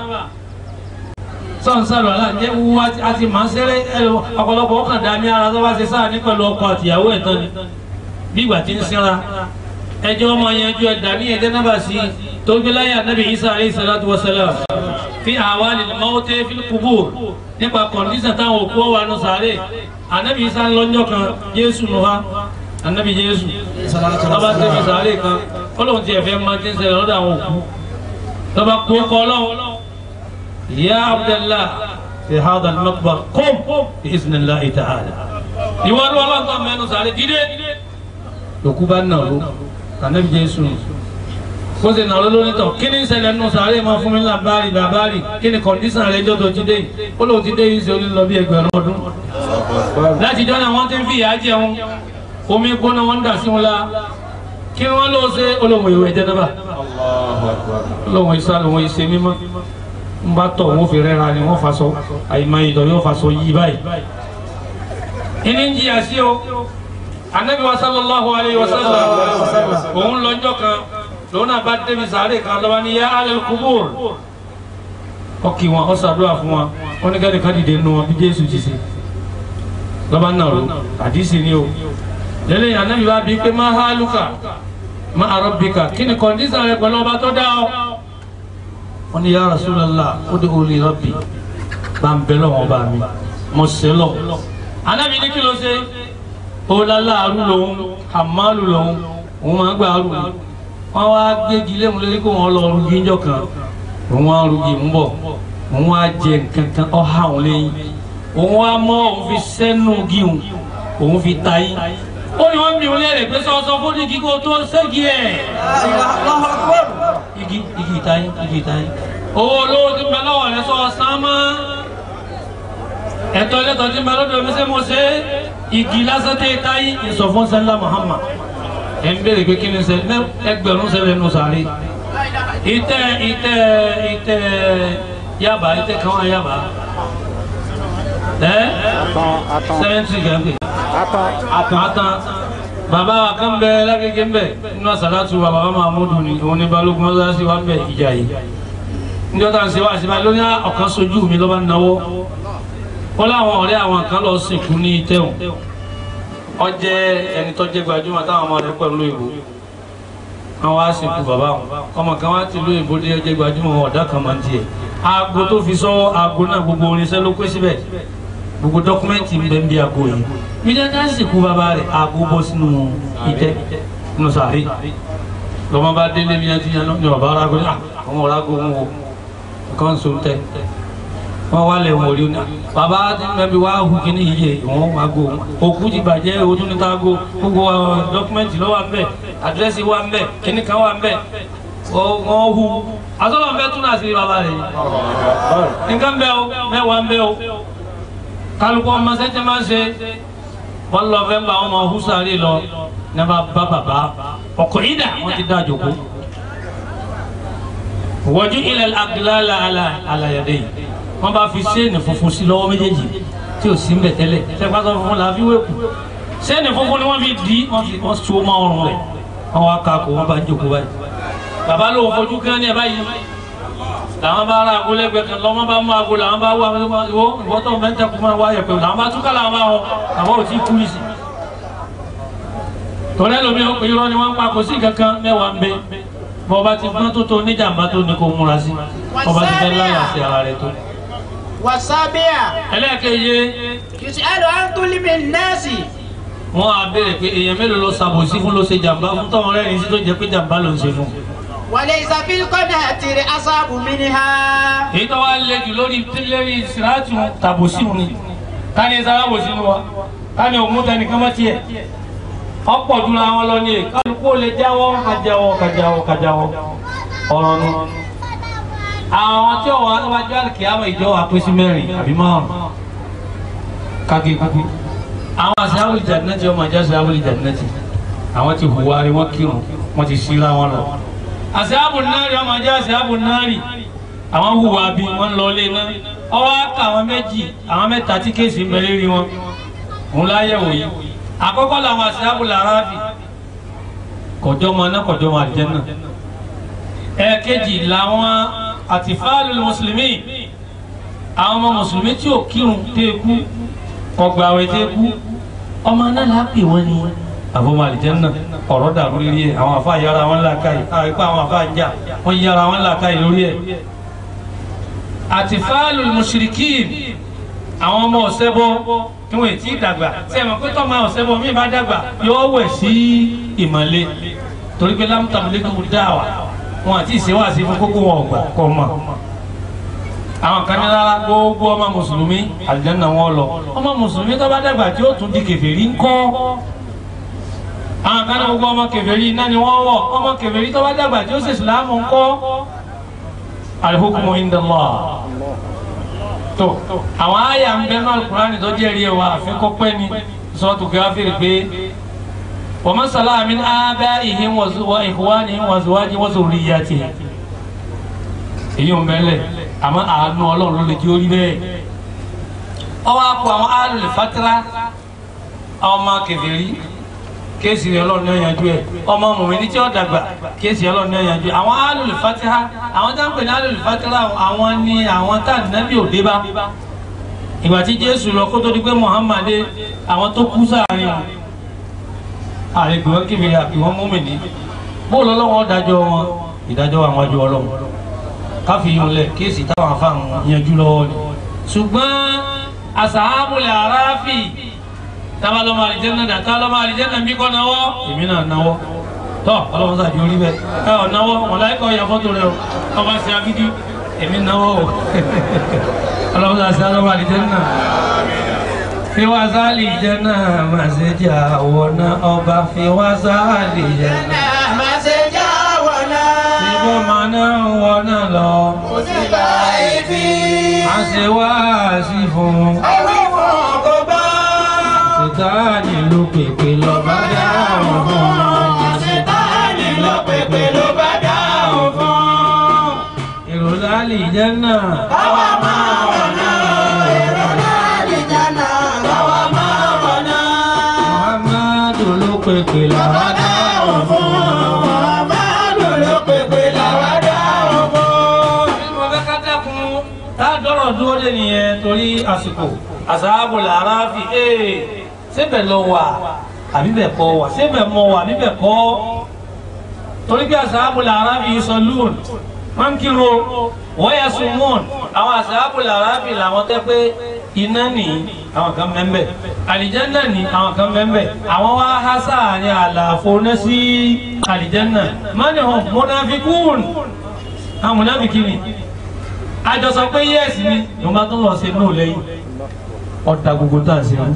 sọ̀n sálùwàlá ǹjẹ́ wúwa àti màá sẹ́rẹ́ ọ̀pọ̀lọpọ̀ ọkàn dání ara tó bá ṣe sáà ní pẹ̀lú ọkọ àtìyàwó ẹ̀ tán ni bí ìgbà tí ń sinra ẹjọ́ ọmọ yanjú ẹ̀dá ní ẹ̀jẹ̀ náà sí tó gbé láyé ànábì Isa alayhi salatu wa salam fi ahwalil mawti fil qubur nípa kọ̀ǹdíṣàn táwọn òkú ọ̀wà nù sàárè ànábì Isa lọ́jọ́ kan Jésù nù wá ànábì Jésù lọ́ba tẹ̀mí sàárè kan ó lóun ti ẹ̀fẹ́ máa ti ń ṣẹlẹ̀ lọ́dọ̀ àwọn òkú lọ́ba kó kọ́ ọlọ́run ya Abdallah fi hadha al-maqbar qum bi iznillahi ta'ala ìwọ́n ọlọ́run tó mẹ́nu sàárè dídé lòkú bá nà ló ànábì Jésù bó ṣe nà ló lórí tán kí ni ń ṣẹlẹ̀ nù sàárè máa fún mi làbárì làbárì kí ni kọ̀ǹdíṣàn rẹ̀ jọ́dọ̀ ti dé ó lóun ti dé yìí ṣe olú lọ bí ẹgbẹ̀rún ọdún láti jọ́nà wọ́n ti ń fi ìyà jẹun omi gbóná wọn ń dà sí wọn la kí wọ́n ló ṣe olóhùn ìwé jẹ́dọ́bà olóhùn ìsá olóhùn ìṣe mímọ́ ń bá tọ̀ wọ́n fi rẹ́ra ni wọ́n faṣọ àyìnbá ìdọ̀ yóò faṣọ yí báyìí ìní ń jìyà sí o anabi wa sallallahu alayhi wa sallam òun lọ́jọ́ kan lòun náà bá débi sàárè kan lọ́wọ́ ní yá alẹ́ kubur ọkì wọn ọ ṣàdúrà fún wọn wọn ní kẹ́ni kan dìde nù wọn bí Jésù ti ṣe lọ́ba náà ro àdìsí ni o lẹ́lẹ́yìn anabi wa bí pé má ha lùkà má arabbika kí ni kọ́ndíṣàn rẹ pẹ̀lú ọba tó dá ọ wọn ní ya Rasulallah ó dé olè rabbi bá ń bẹ lọ́wọ́ ọba mi mo ṣe lọ anabi ní kí ló ṣe olala aru lòun hamalu lòun òun máa gba aru ni wọn wá gbégi léwu lórí kó wọn lọ rugi ńjọ́ kan òun wá rugi ń bọ̀ òun wá jẹ nǹkan kan ọha òun lẹ́yìn òun wá mọ òun fi sẹ́nu gíhun òun fi ta yín ó ní wọn bí wọn lẹ́rìí pé sọ́sọ́ fún igi kó tó ṣẹ́gi ẹ̀ igi igi ìta yín igi ìta yín owó olówó ti bẹ lọ́wọ́ rẹ sọ sánmọ́ ẹ̀tọ́ ẹlẹ́tọ̀ tí ma lọ́dọ̀ mi ṣe mo ṣe igi lásán tẹ́ táyì ìsọ̀fún sẹ́lá Muhammad ẹ̀ ń bèrè pé kí ni ṣe ẹgbẹ̀rún ṣẹlẹ̀ nù sàárè ìtẹ́ ìtẹ́ ìtẹ́ Yaba ìtẹ́ kan wá Yaba ẹ́ sẹ́ńtì gàgbé àtàn àtàn bàbá wa kan bẹ lágége ń bẹ nínú àsàlátù wa bàbá Mahmudu ni òun ni balógun ọlọ́dá sí wa ń bẹ ìjà yìí níjọ́ tá à ń ṣe wá sí báyìí lónìí ọ̀kan sojú mi lọ́ba náwó ó láwọn ọ̀rẹ́ àwọn kan lọ sìnkú ní ìtẹ̀wọ̀n ó jẹ́ ẹni tó jẹ́ gbajúmọ̀ táwọn ọmọ rẹ̀ pẹ̀lú ìbò wọn wá sìnkú bàbá wọn ọmọ kan wá ti lú ìbò dé ọjẹ́ gbajúmọ̀ wọn ọ̀dà kan máa ń tiẹ̀ aago tó fi sọ́wọ́ aago náà gbogbo orinṣẹ́ ló pé síbẹ̀ gbogbo dọ́kúmẹ́ǹtì ń bẹ ń bí aago yìí bí dáadáa sìnkú bàbá rẹ̀ aago bọ́ sínú ìtẹ́ nínú sàárè lọ́mọ bá délé bí wọ́n ti yan ní ọ̀bá ara gbé àwọn ọ̀rá gbó wọn o kan so tẹ́ wọ́n wá lẹ̀ wọ́n orí ọ̀nà bàbá tí ń bẹ́ẹ̀ wá hu kíní yìí yẹ wọ́n wá go òkú ti bàjẹ́ ojú níta go gbogbo dọ́kúmẹ́ǹtì ló wà ń bẹ̀ àdírẹ́sì wà ń bẹ̀ kíní kan wà ń bẹ̀ wọ́n hu asọ́lọ́ ń bẹ́ tún náà sí bàbá rẹ̀ yìí nǹkan bẹ́ o mẹ́wàá ń bẹ́ o kálukú ọmọ sẹ́tẹ̀ máa ń ṣe wọ́n lọ fẹ́ bá ọmọ húsàárì lọ ní bá bá bàbá ọkọ̀ ìdá wọ́n ti dá àjòkó wọ́jú ilẹ̀ agilala alayade yìí wọ́n bá fi séènì funfun sí lọ́wọ́ méjèèjì tí ò sí ń bẹ̀ tẹ́lẹ̀ sẹ́gbàtọ̀ funfun là fi wéku séènì funfun ni wọ́n fi di wọ́n so mọ́ ọrùn rẹ̀ wọ́n wá kakò wọ́n bá ń jòkó báyìí bàbá ló fojú kán ní ẹ báyìí làwọn bá ara agolo ẹgbẹ́ kan lọ́wọ́ bá mú agolo làwọn bá wá ìwọ ìwọ́tọ̀ mẹ́ta kú máa wáyẹ̀ pẹ̀lú làwọn bá túká làwọn bá wọn àwọn ò tí kú yìí sí tọ́lẹ́ lómi ó pè irọ́ ni wọ́n ń pa kò sí kankan mẹ́wàá ń bẹ bọ́ba ti gbọ́n tó tó níjàmbá tó ní kó múra sí bọ́ba ti fẹ́ láyà sí ara rẹ̀ tó. wasabiya. ẹlẹ́ẹ̀kejì. kìsì ẹ̀rọ àǹtólímì nẹ́ẹ̀sì. wọ́n á béèrè pé èèyàn mélòó ló ṣàbòsí fún ló ṣe jàmbá fún tọ́wọ́n rẹ̀ ní sí tó jẹ́ pé jàmbá ló ń ṣe fún. wàlẹ̀ ìsàfihàn kọ́nà àtìrẹ asáàbù mi ni ha. èyí tó wá lé jù lórí lórí sìráàtù tàbòsí mu ni ká ní sárábòsí mu wa ká ní òmùtẹ́ nìkan mọ́ tiẹ̀ ọ̀pọ̀ dúró àwọn lọ ní kálukú lè jáwọ́ kájáwọ́ kájáwọ́ kájáwọ́ ọ̀rọ̀ nu. àwọn tí ọ̀wọ́ alábàjọ́ àlùkìyàmọ̀ ìjọ àpèsè mẹ́rin àbí márùn-ún kágékúkú. àwọn àṣàbùl jannati ọmọ ìjà àṣàbùl jannati àwọn ti hùwà rí wọ́n kírun wọ́n ti síra wọn lọ. àṣàbùl náàrí ọmọ ìjà àṣàbùl náàrí àwọn hùwà bí wọ́n lọ lé náà ọwọ́ ká àwọn méjì àwọn mẹ́ta tí kéèsì ń bẹ lérí wọn òun láyẹ̀wò yìí. àkọ́kọ́ làwọn àṣàbùl àrábì kọjọ́ mọ náà kọjọ́ mọ àlùjánnà. ẹ̀ẹ̀kejì làwọn àtìfáàlù mùsùlùmí àwọn ọmọ mùsùlùmí tí ò kírun tẹ́ kú ọgbàwẹ̀ tẹ́ kú ọmọ náà lápè wọn ni àfọmọ àlùjánnà ọ̀rọ̀ dàrú lórí ẹ̀ àwọn àfa yára wọn làákàyè àìpá àwọn àfa jà wọ́n yára wọn làákàyè lórí ẹ̀. àtìfáàlù mushrikin àwọn ọmọ ọ̀sẹ́bọ tí wọ́n ti dàgbà tí ẹ̀ mọ̀ pé tọ́ ma ọ̀sẹ́bọ mi bá dàgbà yóò wẹ̀ sí ìmọ̀lẹ́ torí pé lámùtàmùlẹ́kùn dáwà wọn àti ìṣèwádìí sí fún kókó wọn ọgbà kọ mọ àwọn kan ní rárá gbogbo ọmọ mùsùlùmí àlùjánnà wọn lọ ọmọ mùsùlùmí tó bá dàgbà tí ó tún di kèfèrí ńkọ́ àwọn kan ní gbogbo ọmọ kèfèrí iná ni wọn wọ ọmọ kèfèrí tó bá dàgbà tí ó sì ìsìlámù ńkọ́ al-hukmu inda Allah tó àwọn àyà ń bẹ náà Al-Qur'ani tó jẹ́rìí ẹ̀ wá àfikọ́ pẹ́ ni sọ́ọ̀tù Ghafir pé ومن صلى من آبائهم وإخوانهم وأزواجهم وذرياتهم èyí ń bẹ́lẹ̀ àmọ́ àánú Ọlọ́run ló lè jẹ́ orí bẹ́ẹ̀. ọwọ́ àpò àwọn alùlẹ̀ fatira ọmọ kèfèrí kéèsì rẹ̀ Ọlọ́run náà yanjú ẹ̀ ọmọ mùmínì tí ó dàgbà kéèsì Ọlọ́run náà yanjú ẹ̀ àwọn alùlẹ̀ fatira àwọn tá ń pè ní alùlẹ̀ fatira àwọn ni àwọn tá nàbí òde bá ìgbà tí Jésù lọ kó tó di pé Muhammad àwọn tó kú sáàrin wọn àìgbọ́n kébìrì àbí wọ́n mú mi ní bóòlù ọlọ́wọ́ dájọ́ wọn ìdájọ́ àwọn àjọ Ọlọ́run káfíyàn lẹ̀ kéèsì táwọn afáàrùn yanjú lọ́wọ́ ni. ṣùgbọ́n ashabul arafi tábàlọ́mọ àlìjẹ́nà dà tábàlọ́mọ àlìjẹ́nà bí kọ́ náwọ́ èmi náà náwọ́ tọ́ ọlọ́run sàbí orí bẹ́ẹ̀ ẹ ọ̀ náwọ́ wọn láì kọ́ ìyá fọ́tò rẹ o ọba ṣe agídí èmi náwọ́ o ọlọ́run sàbí ọlọ́mọ àlìjẹ́nà. fi wá sáàlì jẹ́nà máa ṣe jà wọ̀nà ọba fi wá sáàlì jẹ́nà máa ṣe já wọ̀nà. ìbọn máa náà wọ̀nà lọ. kò sí báyìí fi. a ṣe wá sí fún. ọwọ́ àṣetáàní ló pèpè lọ bá dáhùn fún. àṣetáàní ló pèpè ló bá dáhùn fún. èrò lálẹ́ ìjẹ́nà. káwa máa wọ̀ náà. èrò lálẹ́ ìjẹ́nà. káwa máa wọ̀ náà. Muhammadu ló pèpè lọ bá dáhùn fún. Muhammadu ló pèpè lọ bá dáhùn fún. mo fẹ́ ká dákun tá a dọ́rọ̀ dúró dé nìyẹn torí àsìkò. Ashabul Arafi ee síbẹ̀ lọ wà àbí bẹ̀ kọ́ wà síbẹ̀ mọ wà àbí bẹ̀ kọ́ torí bí Ashabul Arafi yusallun wọ́n ń kírun wa yasumun àwọn Ashabul Arafi làwọn tẹ́ pé iná ní àwọn kan mẹ́mbẹ́ àlìjẹ́nà ní àwọn kan mẹ́mbẹ́ àwọn wá hásà ní àlàfo náà sí àlìjẹ́nà manhum munafikun àwọn munafiki ni àjọsọ pé yẹ́sì ni ló bá tó lọ sí inú lẹ́yìn ọ̀dà gbogbo tá à ń ṣe mú.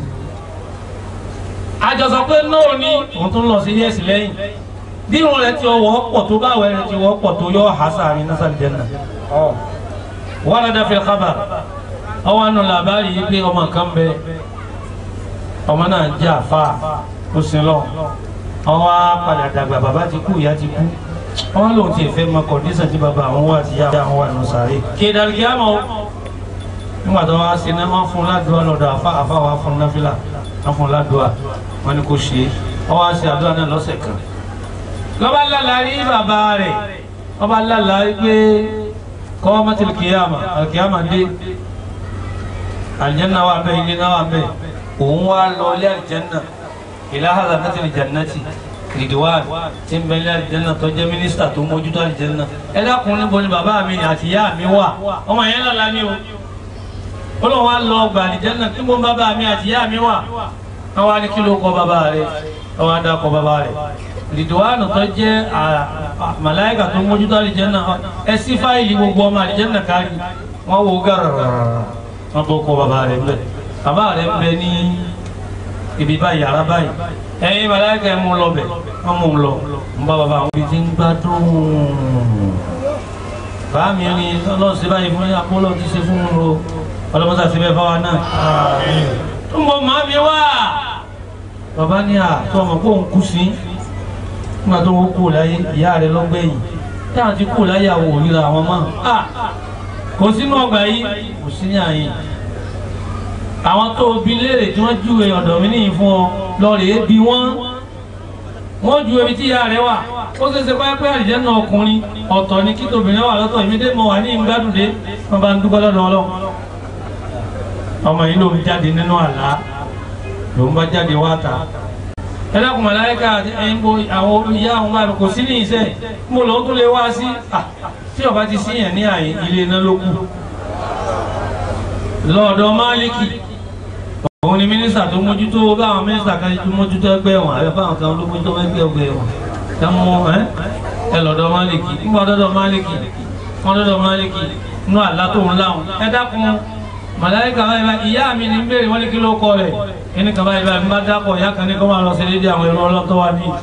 àjọsọ pé náà ní òun tó ń lọ sí yẹ́sì lẹ́yìn bí irun rẹ̀ ti wọ́ pọ̀ tó báwẹ̀ rẹ̀ ti wọ́ pọ̀ tó yọ hasa ní nasal janna. warada fil khabar ọwọ́ àánú làbárí yìí pé ọmọ kan bẹ ọmọ náà jẹ́ àfa ó sin lọ ọwọ́ padà dàgbà bàbá ti kú ìyá ti kú wọ́n lòun ti fẹ́ mọ kọ̀dísàn tí bàbá àwọn wà tí yá àwọn wà nù sàárè. kéèdàlì kí á mọ̀ nígbà tó wá sí náà wọ́n fún ládùúgbò lọ́dọ̀ àfa àfa wa fún náfìlà wọ́n fún ládùúgbò wọ́n ní kò ṣe é wọ́n wá sí àdúrà náà lọ́sẹ̀ kan. lọ́ba lálàá rí bàbá rẹ̀ ọba lálàá rí pé kọ́ mọ́tìlì kìyàmà kìyàmà dé àlìjẹ́nà wà bẹ́ẹ̀ ilé náà wà bẹ́ẹ̀ òun wá lọ ilé àlìjẹ́nà ìlà hàzà mọ́tìlì jannati Ridwan tí ń bẹ ilé àlìjẹ́nà tó jẹ́ mínísítà tó mójútó àlìjẹ́nà ẹ dákun níbo ni bàbá mi àti ìyá mi wà ọmọ yẹn lọ́la ní o olóò wa lọ gba àlìjẹ́nà tí mo bàbá mi àti ìyá mi wà wọ́n wá ní kí ló kọ bàbá rẹ̀ wọ́n wá dákọ̀ bàbá rẹ̀ Ridwan tó jẹ́ màláìkà tó mójútó àlìjẹ́nà ẹ sí fáìlì gbogbo ọmọ àlìjẹ́nà kárí wọ́n wo gàrà wọ́n tó kọ bàbá rẹ̀ bẹ́ẹ̀ bàbá rẹ̀ bẹ ní ibi báyìí yàrá báyìí ẹ̀yin màláìkà ẹ̀ mú lọ bẹ̀ wọ́n mú un lọ ń bá bàbá àwọn ibi tí ń gbádùn bàá mi ní ọlọ́sẹ̀ báyìí fún apọ́lọ́ ti ṣe fún un o ọlọ́mọsá ti bẹ́ẹ̀ fáwa náà tó mọ màá mi wá bàbá ní à tó ọmọ kó ń kú sí nígbà tó ń kú láyé ìyá rẹ̀ lọ́gbẹ̀yìn táwọn ti kú láyé àwọn òrìra àwọn mọ́ kò sínú ọgbà yìí kò sí ní àyè àwọn tó bí léèrè tí wọ́n júwe ọ̀dọ̀ mi níyìn fún ọ lọ́ọ̀rẹ́ bí wọ́n wọ́n ju ibi tí ìyá rẹ̀ wà ó ṣe ṣe pé pé àlìjẹ́nà ọkùnrin ọ̀tọ̀ ni kí tóbìnrin wà lọ́tọ̀ ìmídé mọ̀ wà ní ìgbádùndé wọ́n bá ń dúpọ́ lọ́dọ̀ Ọlọ́run ọmọ yìí ló ń jáde nínú àlá ló ń bá jáde wá ta ẹ dákun màláíkà ẹ̀yìn bo àwọn ìyá àwọn bá kò sí ní iṣẹ́ mo lọ́n tó lè wá sí tí ọba ti síyàn ní àyè ilé iná ló kù lọ́ọ̀dọ̀ Máàlíkì òun ni mínísítà tó mójútó báwọn mínísítà kan tó mójútó ẹgbẹ́ wọn àbẹ báwọn kan ló mójútó ẹgbẹ́ ẹgbẹ́ wọn ẹ mú ẹ ẹ lọ́dọ̀ Máàlíkì nígbà dọ́dọ̀ Máàlíkì wọn dọ́dọ̀ Máàlíkì inú àlá tó ń láwọn ẹ dákun màláíkà báyìí ìyá mi ní bèrè wọn ní kí ló kọ rẹ kíní kan báyìí báyìí bá dákọ ìyá kan ní kó máa lọ sí lédè àwọn ẹ̀rọ ọlọ́tọ́ wa ní.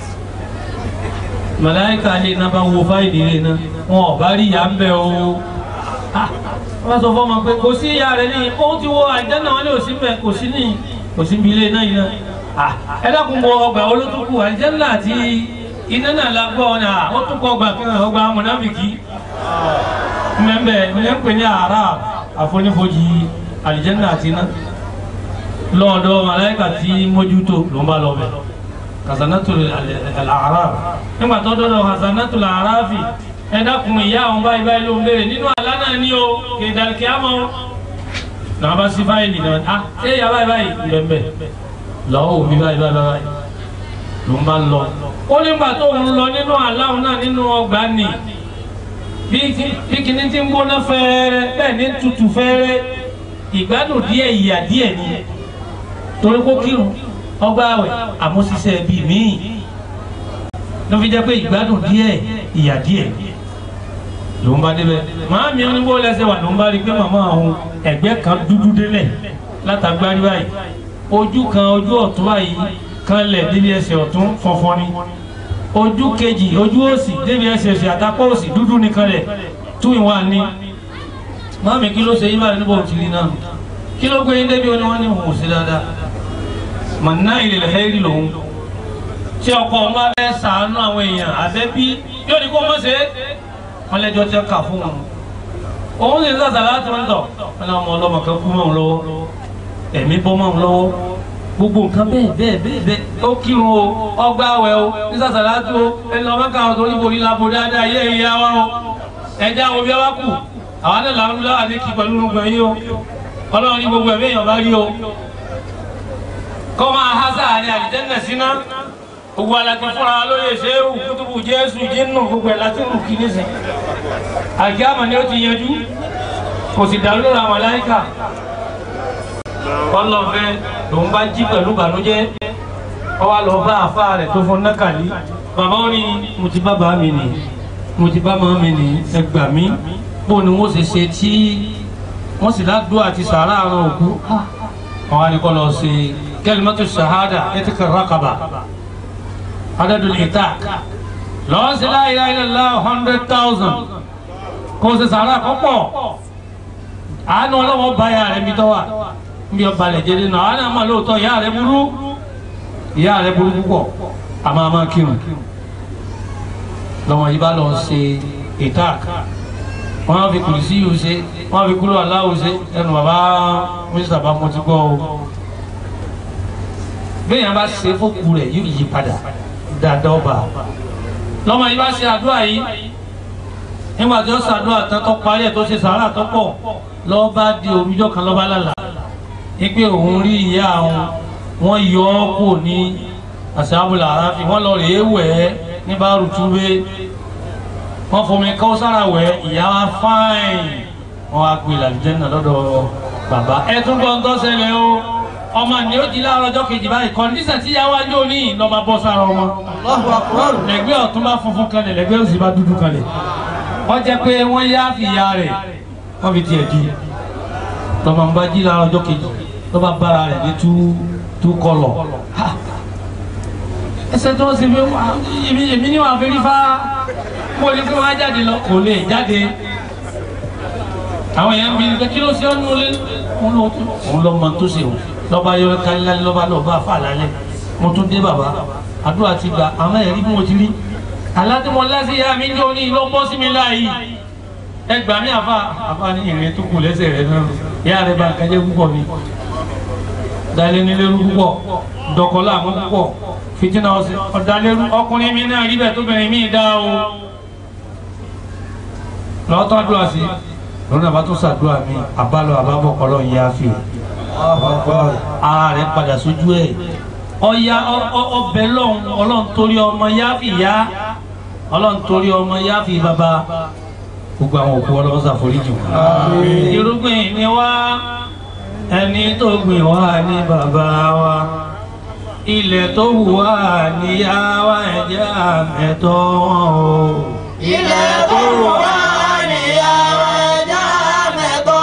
màláíkà lè ná bá wo fáìlì rẹ náà wọn ò bá rí ìyá ń bẹ o wọ́n sọ fọ́mọ pé kò sí ìyá rẹ̀ ní ohun tí wo àjẹ́nà wọn ní òsì mẹ́ kò sí ní òsì bí ilé náà yìí náà ẹ dákun mọ ọgbà olótùkù àjẹ́nà àti iná náà la gbọ́ ọ̀nà ó tún kọ́ ọgbà kan ọgbà mọ̀nàfìkì mẹ́mbẹ́ ẹ̀ ń pè ní àrà àfonífojì àjẹ́nà àti iná lọ́ọ̀dọ̀ màláíkà tí mójútó ló ń bá lọ bẹ̀ Hasanatul A'raf nígbà tó dọ́dọ̀ Hasanatul A'rafi ẹ dákun ìyá àwọn báyìí báyìí ló ń béèrè nínú àlá náà ní o kèdàlì kí á mọ náà bá sí fáìlì náà ah ṣé ìyá báyìí báyìí bẹ́ẹ̀ lọ́wọ́ òbí báyìí báyìí báyìí ló ń bá ń lọ. ó nígbà tó ń lọ nínú àlá òun náà nínú ọgbà nì bí kìíní ti ń gbóná fẹ́ẹ́rẹ́ bẹ́ẹ̀ ní tutù fẹ́ẹ́rẹ́ ìgbádùn díẹ̀ ìyà díẹ̀ ni torí kó kírun ọgbà àwẹ̀ àmúṣiṣẹ́ bíi míì ló fi jẹ́ pé ìgbádùn díẹ̀ ìyà díẹ̀ ló ń bá débẹ̀ màá mi oníbó lẹ́sẹ̀ wà ló ń bá rí pé màmá àwọn ẹ̀gbẹ́ kan dúdú délẹ̀ látàgbárí báyìí ojú kan ojú ọ̀tún báyìí kan lẹ̀ débi ẹsẹ̀ ọ̀tún fọnfọn ni ojú kejì ojú òsì débi ẹsẹ̀ òsì àtàpọ̀ òsì dúdú nìkan lẹ̀ tú ìwà ni màá mi kí ló ṣe yín báyìí níbo òtí rí náà kí ló gbé yín débi oní wọn ní òun ò sí dáadáa mọ̀nà ìlẹ̀ fẹ́ẹ́rì lòun tí ọkọ ọmọ abẹ́ sàánú àwọn èèyàn àbẹ́bí yóò ní kó mọ̀ ṣe wọ́n lẹ́jọ́ tí ó kà fún wọn. òun sì ń sàṣà láti wọn tọ̀ wọn làwọn ọlọ́mọ kan kú mọ́ wọn lọ́wọ́ ẹ̀mí bọ́ mọ́ wọn lọ́wọ́ gbogbo nǹkan bẹ́ẹ̀ bẹ́ẹ̀ bẹ́ẹ̀ bẹ́ẹ̀ ó kírun o ọgbà àwẹ̀ o ní sàṣà láti o ẹni ọmọ kan tó ní borí lábo dáadáa yé ìyá wa o ẹ̀jẹ̀ àwọn bí wá kù àwọn náà làwọn lọ́wọ́ àdékì pẹ̀lú gbọ̀n yìí o ọlọ́run ní gbogbo ẹ̀mí èèyàn bá rí o kọ́ máa há sáàrin àlìjẹ́nà síná gbogbo alágbé fúnra lóye ṣéwù kútùbù jésù jínú gbogbo ẹ̀ láti rù kí nísìn àgbàmà ni ó ti yanjú kò sì dàrú lóra àwọn aláìka ọlọ́fẹ́ lòun bá jí pẹ̀lú ìbànújẹ́ ọwá lọ bá àfá rẹ̀ tó fún nákàlí bàbá ó ní mo ti bá bá mi nì mo ti bá mọ́ mi nì ẹgbà mí bó ni wọ́n ṣe ṣe tí wọ́n sì ládùú àti sàárà àwọn òkú àwọn àníkọ́ lọ sí kalimatu shahada etika rakaba adadul itak lọ́wọ́ sí la ilaha illallah hundred thousand kò sí sàárà kọ́pọ̀ àánú ọlọ́wọ́ bá yà rẹ̀ mi tọ́wà bí ọba lẹ̀ jẹ́ nínú àwọn àmà lóòótọ́ ìyá rẹ̀ burú ìyá rẹ̀ burú púpọ̀ àmà àmà kírun lọ́wọ́ yìí bá lọ sí itak wọ́n fi kùrì sí yìí ṣe wọ́n fi kúrò aláwọ̀ ṣe ẹnu bàbá mínísítà bá mo ti gbọ́ o bẹ́ẹ̀ yẹn bá ṣe fókù rẹ̀ yóò yí padà dáadáa ọba lọ́mọ yìí bá ṣe àdúrà yìí nígbà tí ó ṣàdúrà tán tó parí ẹ̀ tó ṣe sàárà tó pọ̀ lọ́ọ́ bá di omijọ́ kan lọ́ba lálà ní pé òun rí ìyá àwọn wọ́n yọ ọ́ kò ní àṣàbùlà àráfi wọ́n lọ rèé wẹ̀ ẹ́ ní báàrù túwé wọ́n fomi kọ́ sára wẹ̀ ìyá wa fáìn wọ́n wá gbé àlùjánnà lọ́dọ̀ bàbá ẹ tún gbọ́n tó ṣẹlẹ̀ o ọmọ ni ó di láàárọ̀ ọjọ́ kejì báyìí kọ́ndíṣà tí ìyá wa jó ní lọ́ba bọ́ sára ọmọ lẹ́gbẹ́ ọ̀tún bá funfun kalẹ̀ lẹ́gbẹ́ òsì bá dúdú kalẹ̀ wọ́n jẹ́ pé wọ́n yá fìyà rẹ̀ wọ́n fi tiẹ̀ di lọ́ba ń bá jí láàárọ̀ ọjọ́ kejì lọ́ba bára rẹ̀ ní tú tú kọlọ̀ ẹsẹ̀ tó ń ṣe fi èmi ní wàá fi rí fá mo lè fi wá jáde lọ kò lè jáde àwọn èèyàn bíi pé kí ló ṣe ọ́ nínú ilé òun lọ mọ tó ṣe o lọ́ba yọ kálí lọ́ba lọ́ba fà lálẹ́ mo tún dé bàbá àdúrà ti gbà àmọ́ ẹ̀rí bí mo ti rí aládùmọ̀ lásì ìyá mi ní oní ló bọ́ sí mi láàyè ẹgbàá mi àfa àfa ní ìrìn tó kù lẹ́sẹ̀ rẹ̀ náà ìyá rẹ̀ bá kájẹ́ púpọ̀ mi dalẹ́nilẹ́rú púpọ̀ dọ̀kọ́lá àmọ́ púpọ̀ fitina ọ̀dàlẹ́rú ọkùnrin mi náà rí bẹ́ẹ̀ tó bẹ̀rẹ̀ mí dá o lọ́tọ́ àdúrà sí lọ́nà bá tó ṣàdúrà mi àbálọ àbábọ̀ kọlọ́ ń yá fi ara rẹ̀ padà sójú ẹ̀ ọya ọbẹ̀ lọ́hùn ọlọ́run torí ọmọ yá fi yá ọlọ́run torí ọmọ yá fi bàbá gbogbo àwọn òkú ọlọ́run ṣàforíjì irúgbìn ni wá ẹni tó gbìn wá ní bàbá wa ilẹ̀ tó wù wá níyá wa ẹ̀jẹ̀ àmẹ́tọ́ wọn o. ilẹ̀ tó wù wá níyá wa ẹ̀jẹ̀ àmẹ́tọ́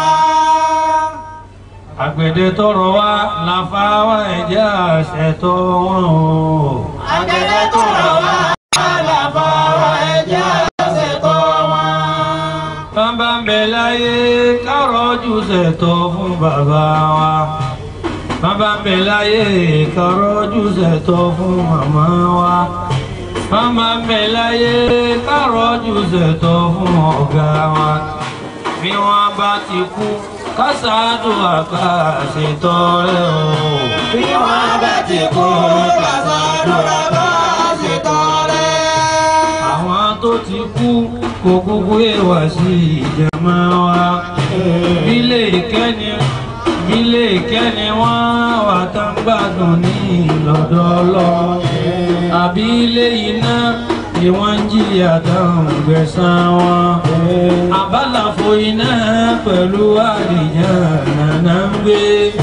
wọn. àgbẹ̀dẹ tọrọ wá làfà wa ẹ̀jẹ̀ àṣẹtọ́ wọn o. àgbẹ̀dẹ tọrọ wá làfà wa ẹ̀jẹ̀ àṣẹtọ́ wọn. bàbá ń bẹ láyé kárọ̀jù ṣẹ̀tọ́ fún bàbá wa. bàbá ń bẹ láyé kárọ̀jù ṣẹ̀tọ́ fún màmá wa. bàbá ń bẹ láyé kárọ̀jù ṣẹ̀tọ́ fún ọ̀gá wa. bí wọ́n bá ti kú kásádùá ká ṣètọrẹ o. bí wọ́n bá ti kú kásádùá ká ṣètọrẹ. àwọn tó ti kú kò kúkú èèwà sí ìjẹ̀mọ́ wa. bílé ìkẹ́ni bílé ìkẹ́ni wọ́n wà tán gbádùn ní lọ́dọ̀ Ọlọ́run. àbí ilé iná ni wọ́n ń jìyà táwọn gbẹ̀san wọn. àbálàfo iná pẹ̀lú àlìjánnà náà ń gbé.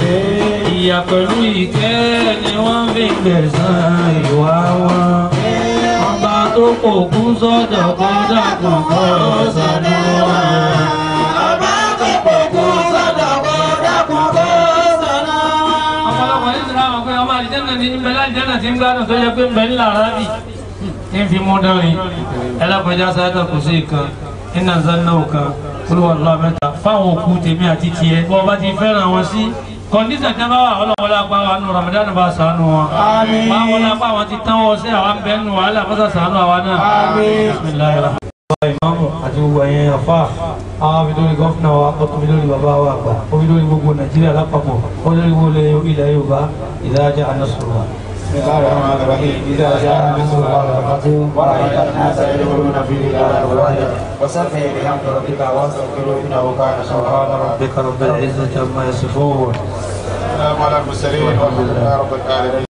ìyà pẹ̀lú ìkẹ́ ni wọ́n fi gbẹ̀san ìwà wọn. ọba tó kò kú sọ́dọ̀ kó dàkún kọ́ ṣàánú wa. ọba tó kò kú sọ́dọ̀ kó dàkún kọ́ ṣàánú wa. ọ̀pọ̀lọpọ̀ ní sọ́dọ̀ àwọn pé ọmọ àlìjánnà ní ìbẹ̀lẹ̀ àlìjánnà ti ń gbádùn tó yẹ pé ń bẹ ńlá rábì ní fi mú dánrin ẹlẹ́pẹ̀já sáyẹ́tà kò sí ìkan iná zanna òkan olúwa lọ́wọ́ mẹ́ta fáwọn òkú tèmi àti tiẹ̀ bọ́ bá ti fẹ́ràn wọn sí kọ̀ǹdíṣàn tí wọ́n bá wà ọlọ́wọ́ lápá wa nù Ramadan bá sànù wọn. Àmín. báwọn lápá wọn ti tán wọ́n sí àwọn bẹ́ẹ̀ nù wàhálà fọ́sà sànù àwa náà. Àmín. bisimilayi rahman. ìmáàmù àti gbogbo ẹ̀yin àfa àwọn abidóni gọ́fìnà wa ọkùnrin bàbá wa àgbà obìnrin gbogbo Nàìjíríà lápapọ̀ obìnrin gbogbo ilẹ̀ Yorùbá ìdájà anásùrùwà. بسم الله الرحمن الرحيم إذا جاء نصر الله والفتح ورأيت الناس يدخلون في دين الله أفواجا فسبح بحمد ربك واستغفره إنه كان سبحان توابا ربك رب العزة عما يصفون سلام على المرسلين والحمد لله رب العالمين.